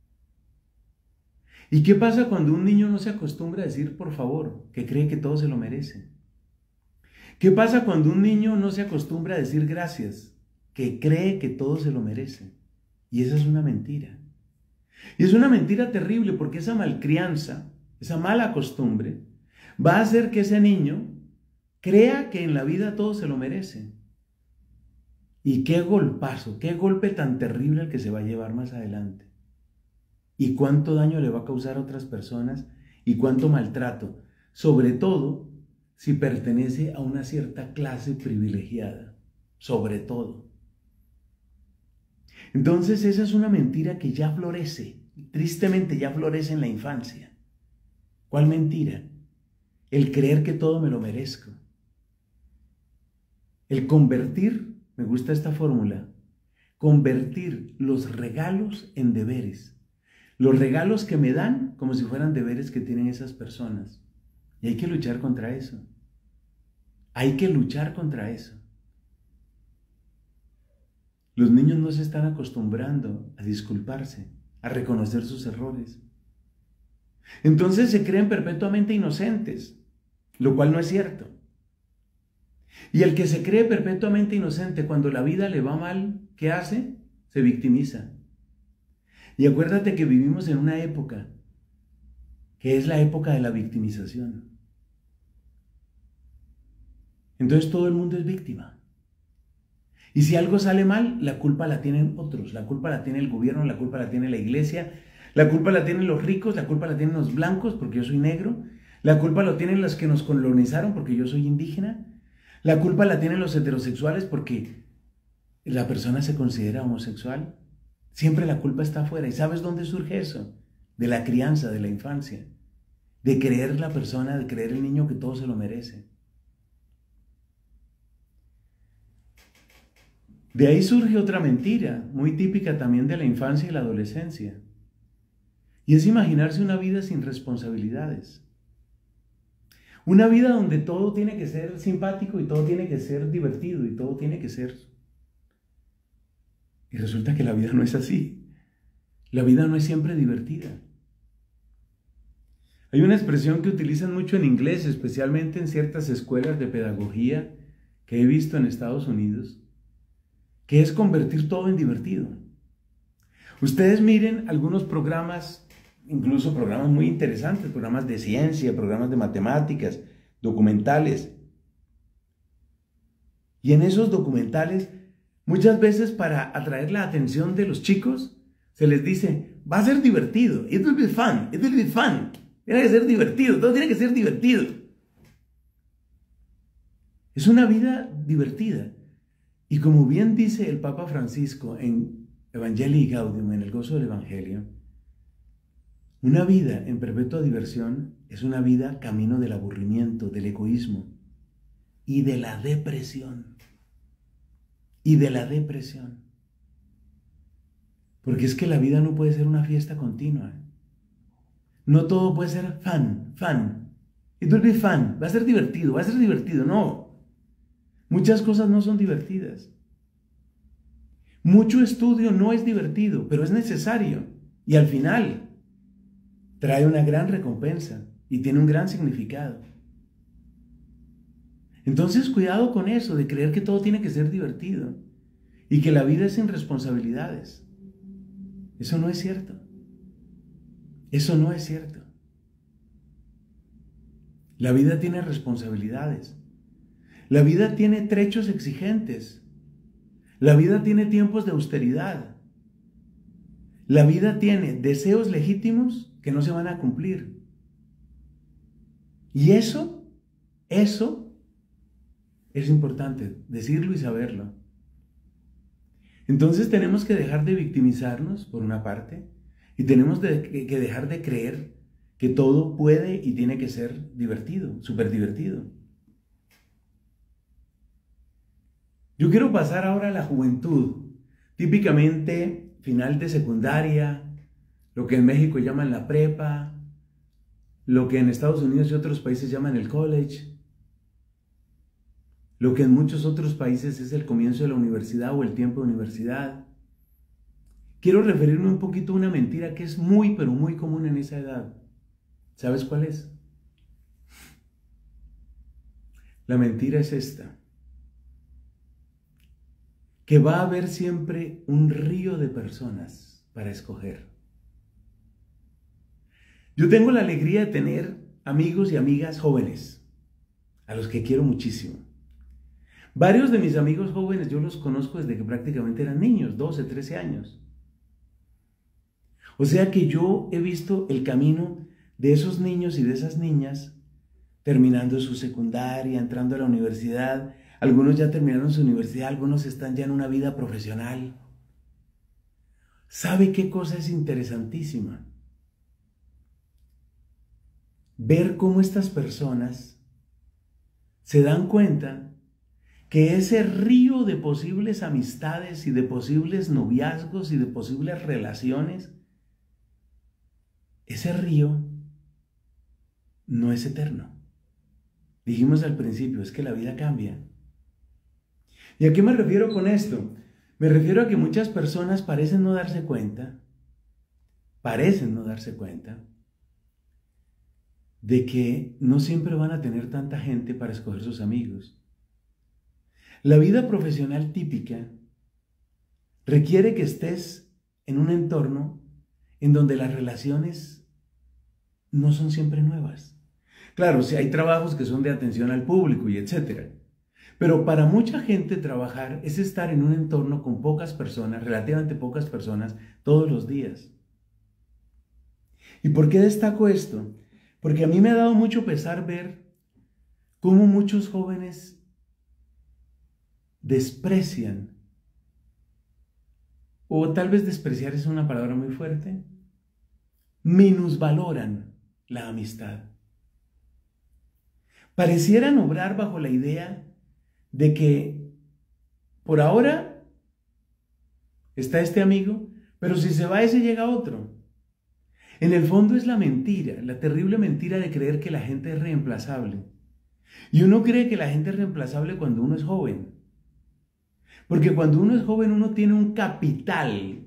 ¿Y qué pasa cuando un niño no se acostumbra a decir por favor, que cree que todo se lo merece? ¿Qué pasa cuando un niño no se acostumbra a decir gracias, que cree que todo se lo merece? Y esa es una mentira. Y es una mentira terrible porque esa malcrianza esa mala costumbre, va a hacer que ese niño crea que en la vida todo se lo merece. Y qué golpazo, qué golpe tan terrible el que se va a llevar más adelante. Y cuánto daño le va a causar a otras personas y cuánto maltrato, sobre todo si pertenece a una cierta clase privilegiada, sobre todo. Entonces esa es una mentira que ya florece, tristemente ya florece en la infancia. ¿Cuál mentira? El creer que todo me lo merezco. El convertir, me gusta esta fórmula, convertir los regalos en deberes. Los regalos que me dan como si fueran deberes que tienen esas personas. Y hay que luchar contra eso. Hay que luchar contra eso. Los niños no se están acostumbrando a disculparse, a reconocer sus errores. Entonces se creen perpetuamente inocentes, lo cual no es cierto. Y el que se cree perpetuamente inocente cuando la vida le va mal, ¿qué hace? Se victimiza. Y acuérdate que vivimos en una época que es la época de la victimización. Entonces todo el mundo es víctima. Y si algo sale mal, la culpa la tienen otros, la culpa la tiene el gobierno, la culpa la tiene la iglesia, la culpa la tienen los ricos, la culpa la tienen los blancos porque yo soy negro, la culpa la tienen los que nos colonizaron porque yo soy indígena, la culpa la tienen los heterosexuales porque la persona se considera homosexual. Siempre la culpa está afuera. ¿Y sabes dónde surge eso? De la crianza, de la infancia, de creer la persona, de creer el niño que todo se lo merece. De ahí surge otra mentira, muy típica también de la infancia y la adolescencia. Y es imaginarse una vida sin responsabilidades. Una vida donde todo tiene que ser simpático y todo tiene que ser divertido y todo tiene que ser... Y resulta que la vida no es así. La vida no es siempre divertida. Hay una expresión que utilizan mucho en inglés, especialmente en ciertas escuelas de pedagogía que he visto en Estados Unidos, que es convertir todo en divertido. Ustedes miren algunos programas, incluso programas muy interesantes, programas de ciencia, programas de matemáticas, documentales. Y en esos documentales, muchas veces para atraer la atención de los chicos, se les dice, va a ser divertido, it will be fun, it will be fun. Tiene que ser divertido, todo tiene que ser divertido. Es una vida divertida. Y como bien dice el Papa Francisco en Evangelii Gaudium, en el gozo del Evangelio, una vida en perpetua diversión es una vida camino del aburrimiento, del egoísmo y de la depresión. Y de la depresión. Porque es que la vida no puede ser una fiesta continua. No todo puede ser fun. It will be fun. Va a ser divertido. No. Muchas cosas no son divertidas. Mucho estudio no es divertido, pero es necesario. Y al final trae una gran recompensa y tiene un gran significado. Entonces, cuidado con eso, de creer que todo tiene que ser divertido y que la vida es sin responsabilidades. Eso no es cierto. Eso no es cierto. La vida tiene responsabilidades. La vida tiene trechos exigentes. La vida tiene tiempos de austeridad. La vida tiene deseos legítimos que no se van a cumplir. Y eso es importante decirlo y saberlo. Entonces tenemos que dejar de victimizarnos, por una parte, y tenemos que dejar de creer que todo puede y tiene que ser divertido, súper divertido. Yo quiero pasar ahora a la juventud, típicamente final de secundaria, lo que en México llaman la prepa, lo que en Estados Unidos y otros países llaman el college, lo que en muchos otros países es el comienzo de la universidad o el tiempo de universidad. Quiero referirme un poquito a una mentira que es muy, pero muy común en esa edad. ¿Sabes cuál es? La mentira es esta: que va a haber siempre un río de personas para escoger. Yo tengo la alegría de tener amigos y amigas jóvenes, a los que quiero muchísimo. Varios de mis amigos jóvenes yo los conozco desde que prácticamente eran niños, 12, 13 años. O sea que yo he visto el camino de esos niños y de esas niñas terminando su secundaria, entrando a la universidad. Algunos ya terminaron su universidad, algunos están ya en una vida profesional. ¿Sabe qué cosa es interesantísima? Ver cómo estas personas se dan cuenta que ese río de posibles amistades y de posibles noviazgos y de posibles relaciones, ese río no es eterno. Dijimos al principio, es que la vida cambia. ¿Y a qué me refiero con esto? Me refiero a que muchas personas parecen no darse cuenta de que no siempre van a tener tanta gente para escoger sus amigos. La vida profesional típica requiere que estés en un entorno en donde las relaciones no son siempre nuevas. Claro, si hay trabajos que son de atención al público y etcétera. Pero para mucha gente trabajar es estar en un entorno con pocas personas, relativamente pocas personas, todos los días. ¿Y por qué destaco esto? Porque a mí me ha dado mucho pesar ver cómo muchos jóvenes desprecian, o tal vez despreciar es una palabra muy fuerte, minusvaloran la amistad. Parecieran obrar bajo la idea de que por ahora está este amigo, pero si se va ese llega otro. En el fondo es la mentira, la terrible mentira de creer que la gente es reemplazable. Y uno cree que la gente es reemplazable cuando uno es joven. Porque cuando uno es joven uno tiene un capital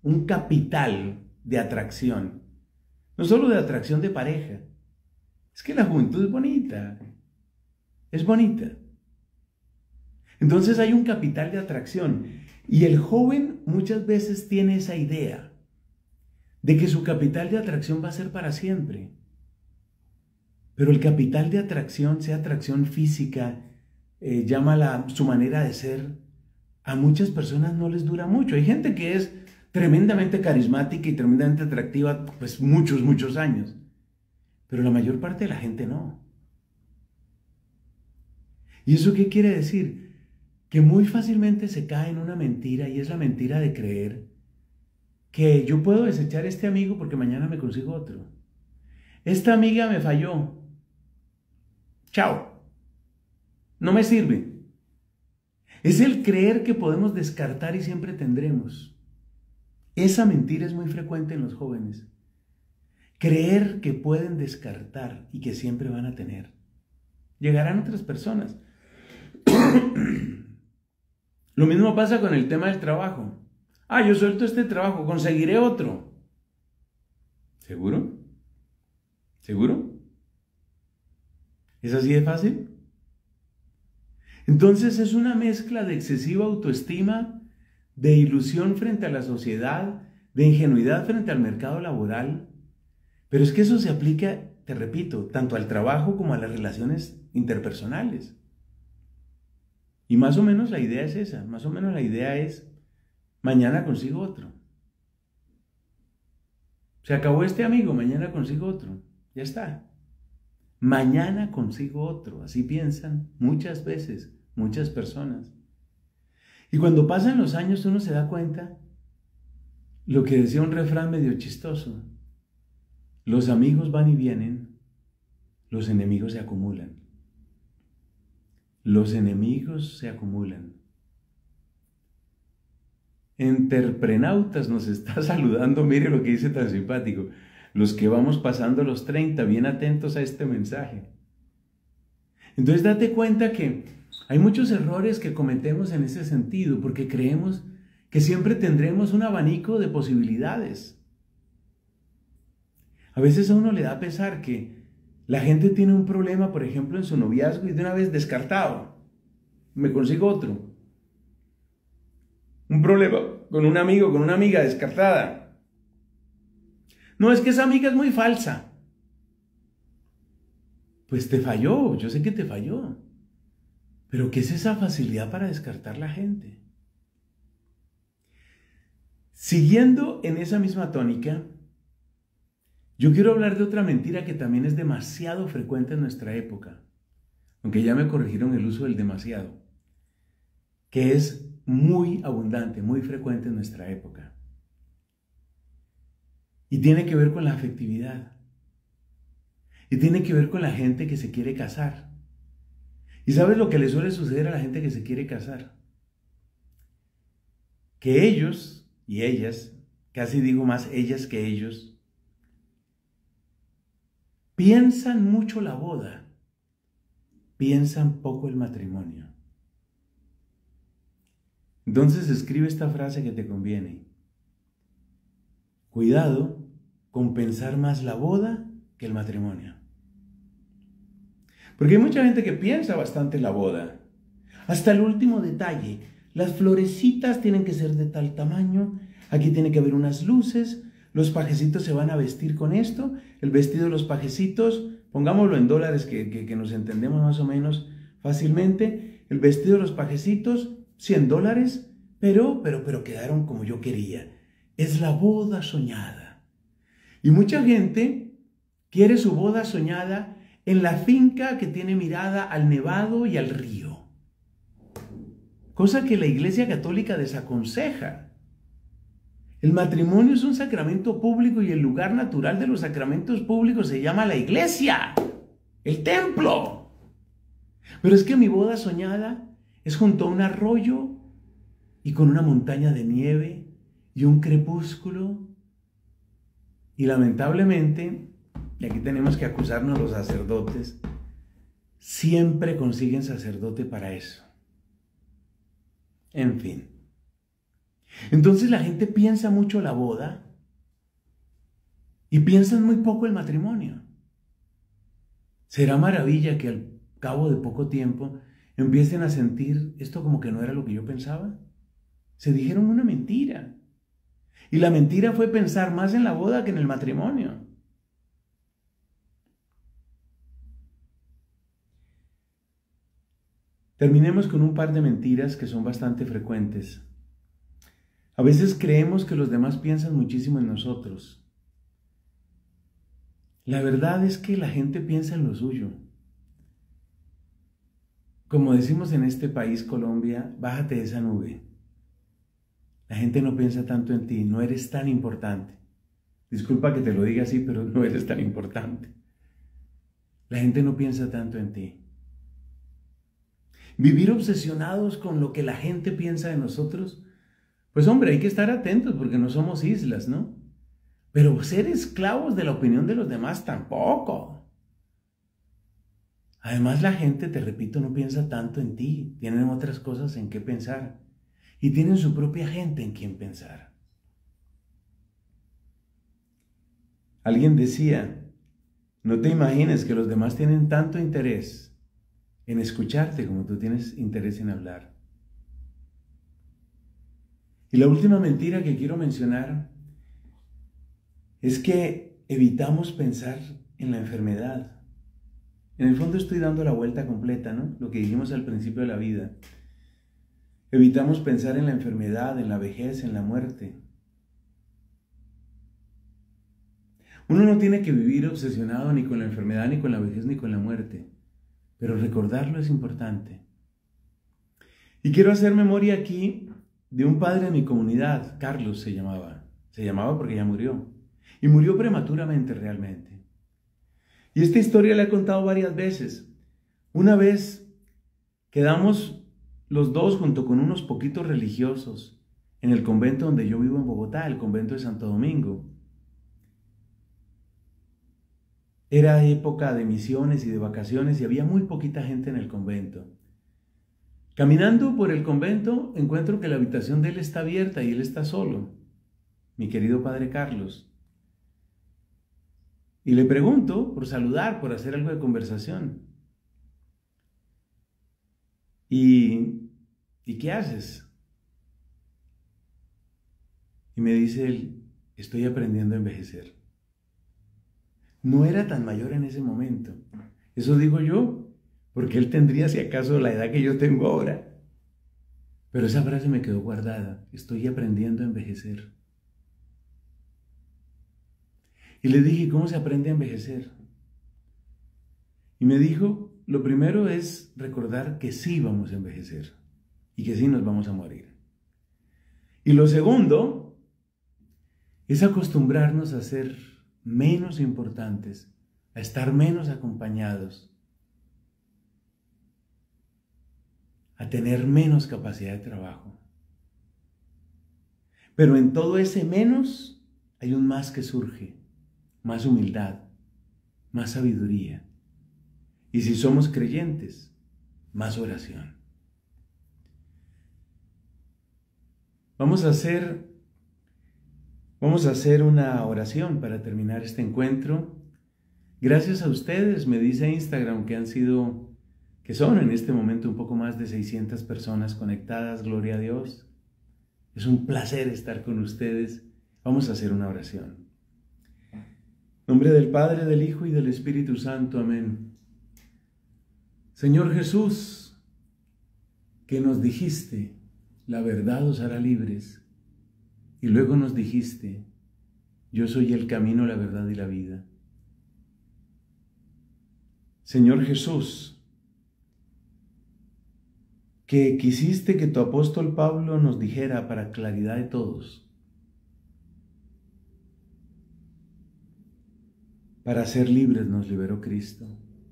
de atracción. No solo de atracción de pareja. Es que la juventud es bonita. Es bonita. Entonces hay un capital de atracción. Y el joven muchas veces tiene esa idea de que su capital de atracción va a ser para siempre. Pero el capital de atracción, sea atracción física, llámala su manera de ser, a muchas personas no les dura mucho. Hay gente que es tremendamente carismática y tremendamente atractiva, pues muchos años. Pero la mayor parte de la gente no. ¿Y eso qué quiere decir? Que muy fácilmente se cae en una mentira, y es la mentira de creer que yo puedo desechar a este amigo porque mañana me consigo otro. Esta amiga me falló. Chao. No me sirve. Es el creer que podemos descartar y siempre tendremos. Esa mentira es muy frecuente en los jóvenes. Creer que pueden descartar y que siempre van a tener. Llegarán otras personas. Lo mismo pasa con el tema del trabajo. Yo suelto este trabajo, conseguiré otro. ¿Seguro? ¿Seguro? ¿Es así de fácil? Entonces es una mezcla de excesiva autoestima, de ilusión frente a la sociedad, de ingenuidad frente al mercado laboral. Pero es que eso se aplica, te repito, tanto al trabajo como a las relaciones interpersonales. Y más o menos la idea es esa, más o menos la idea es, mañana consigo otro. Se acabó este amigo, mañana consigo otro. Ya está. Mañana consigo otro. Así piensan muchas veces, muchas personas. Y cuando pasan los años uno se da cuenta lo que decía un refrán medio chistoso. Los amigos van y vienen, los enemigos se acumulan. Los enemigos se acumulan. Enterprenautas nos está saludando, mire lo que dice tan simpático. Los que vamos pasando los 30, bien atentos a este mensaje. Entonces date cuenta que hay muchos errores que cometemos en ese sentido, porque creemos que siempre tendremos un abanico de posibilidades. A veces a uno le da pesar que la gente tiene un problema, por ejemplo, en su noviazgo y de una vez descartado. Me consigo otro. Un problema con un amigo, con una amiga descartada. No, es que esa amiga es muy falsa. pues te falló, yo sé que te falló. Pero ¿qué es esa facilidad para descartar la gente? Siguiendo en esa misma tónica, yo quiero hablar de otra mentira que también es demasiado frecuente en nuestra época, aunque ya me corrigieron el uso del demasiado, que es muy abundante, muy frecuente en nuestra época. Y tiene que ver con la afectividad. Y tiene que ver con la gente que se quiere casar. ¿Y sabes lo que le suele suceder a la gente que se quiere casar? Que ellos y ellas, casi digo más ellas que ellos, piensan mucho la boda, piensan poco el matrimonio. Entonces escribe esta frase que te conviene. Cuidado con pensar más la boda que el matrimonio. Porque hay mucha gente que piensa bastante la boda. Hasta el último detalle. Las florecitas tienen que ser de tal tamaño. Aquí tiene que haber unas luces. Los pajecitos se van a vestir con esto. El vestido de los pajecitos, pongámoslo en dólares que nos entendemos más o menos fácilmente. El vestido de los pajecitos, $100, pero quedaron como yo quería. Es la boda soñada. Y mucha gente quiere su boda soñada en la finca que tiene mirada al nevado y al río. Cosa que la Iglesia Católica desaconseja. El matrimonio es un sacramento público y el lugar natural de los sacramentos públicos se llama la iglesia, el templo. Pero es que mi boda soñada es junto a un arroyo y con una montaña de nieve y un crepúsculo. Y lamentablemente, y aquí tenemos que acusarnos los sacerdotes, siempre consiguen sacerdote para eso. En fin. Entonces la gente piensa mucho la boda y piensan muy poco el matrimonio. Será maravilla que al cabo de poco tiempo empiecen a sentir esto como que no era lo que yo pensaba. Se dijeron una mentira. Y la mentira fue pensar más en la boda que en el matrimonio. Terminemos con un par de mentiras que son bastante frecuentes. A veces creemos que los demás piensan muchísimo en nosotros. La verdad es que la gente piensa en lo suyo. Como decimos en este país, Colombia, bájate de esa nube. La gente no piensa tanto en ti, no eres tan importante. Disculpa que te lo diga así, pero no eres tan importante. La gente no piensa tanto en ti. Vivir obsesionados con lo que la gente piensa de nosotros, pues hombre, hay que estar atentos porque no somos islas, ¿no? Pero ser esclavos de la opinión de los demás tampoco. Además, la gente, te repito, no piensa tanto en ti. Tienen otras cosas en qué pensar. Y tienen su propia gente en quien pensar. Alguien decía, no te imagines que los demás tienen tanto interés en escucharte como tú tienes interés en hablar. Y la última mentira que quiero mencionar es que evitamos pensar en la enfermedad. En el fondo estoy dando la vuelta completa, ¿no? Lo que dijimos al principio de la vida. Evitamos pensar en la enfermedad, en la vejez, en la muerte. Uno no tiene que vivir obsesionado ni con la enfermedad, ni con la vejez, ni con la muerte. Pero recordarlo es importante. Y quiero hacer memoria aquí de un padre de mi comunidad, Carlos se llamaba. Se llamaba porque ya murió. Y murió prematuramente realmente. Y esta historia la he contado varias veces. Una vez quedamos los dos junto con unos poquitos religiosos en el convento donde yo vivo en Bogotá, el convento de Santo Domingo. Era época de misiones y de vacaciones y había muy poquita gente en el convento. Caminando por el convento encuentro que la habitación de él está abierta y él está solo, mi querido padre Carlos. Y le pregunto por saludar, por hacer algo de conversación. ¿Y qué haces? Y me dice él, estoy aprendiendo a envejecer. No era tan mayor en ese momento. Eso digo yo, porque él tendría si acaso la edad que yo tengo ahora. Pero esa frase me quedó guardada. Estoy aprendiendo a envejecer. Y le dije, ¿cómo se aprende a envejecer? Y me dijo, lo primero es recordar que sí vamos a envejecer y que sí nos vamos a morir. Y lo segundo es acostumbrarnos a ser menos importantes, a estar menos acompañados, a tener menos capacidad de trabajo. Pero en todo ese menos hay un más que surge, más humildad, más sabiduría. Y si somos creyentes, más oración. Vamos a hacer una oración para terminar este encuentro. Gracias a ustedes, me dice Instagram que son en este momento un poco más de 600 personas conectadas, gloria a Dios. Es un placer estar con ustedes. Vamos a hacer una oración. En nombre del Padre, del Hijo y del Espíritu Santo. Amén. Señor Jesús, que nos dijiste, la verdad os hará libres, y luego nos dijiste, yo soy el camino, la verdad y la vida. Señor Jesús, que quisiste que tu apóstol Pablo nos dijera para claridad de todos, para ser libres nos liberó Cristo.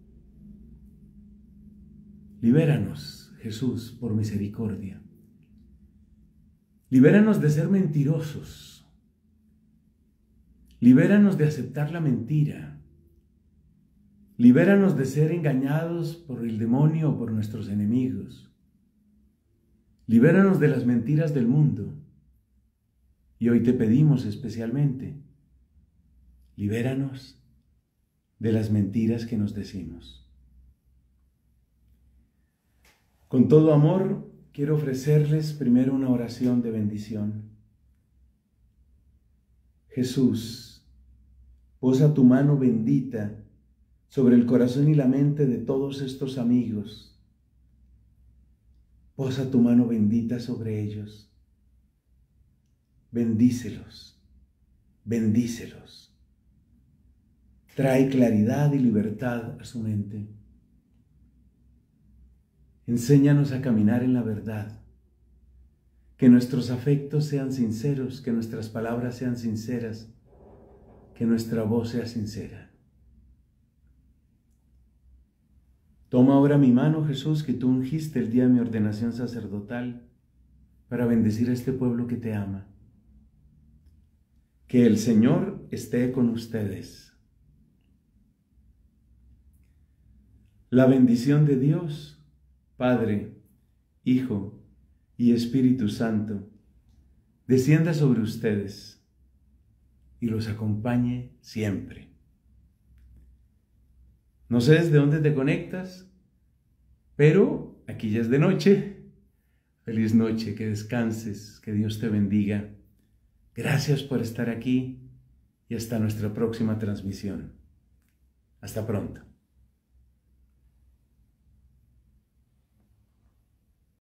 Libéranos, Jesús, por misericordia. Libéranos de ser mentirosos. Libéranos de aceptar la mentira. Libéranos de ser engañados por el demonio o por nuestros enemigos. Libéranos de las mentiras del mundo. Y hoy te pedimos especialmente, libéranos de las mentiras que nos decimos. Con todo amor, quiero ofrecerles primero una oración de bendición. Jesús, posa tu mano bendita sobre el corazón y la mente de todos estos amigos. Posa tu mano bendita sobre ellos. Bendícelos, bendícelos. Trae claridad y libertad a su mente. Enséñanos a caminar en la verdad, que nuestros afectos sean sinceros, que nuestras palabras sean sinceras, que nuestra voz sea sincera. Toma ahora mi mano, Jesús, que tú ungiste el día de mi ordenación sacerdotal para bendecir a este pueblo que te ama. Que el Señor esté con ustedes. La bendición de Dios, Padre, Hijo y Espíritu Santo, descienda sobre ustedes y los acompañe siempre. No sé desde dónde te conectas, pero aquí ya es de noche. Feliz noche, que descanses, que Dios te bendiga. Gracias por estar aquí y hasta nuestra próxima transmisión. Hasta pronto.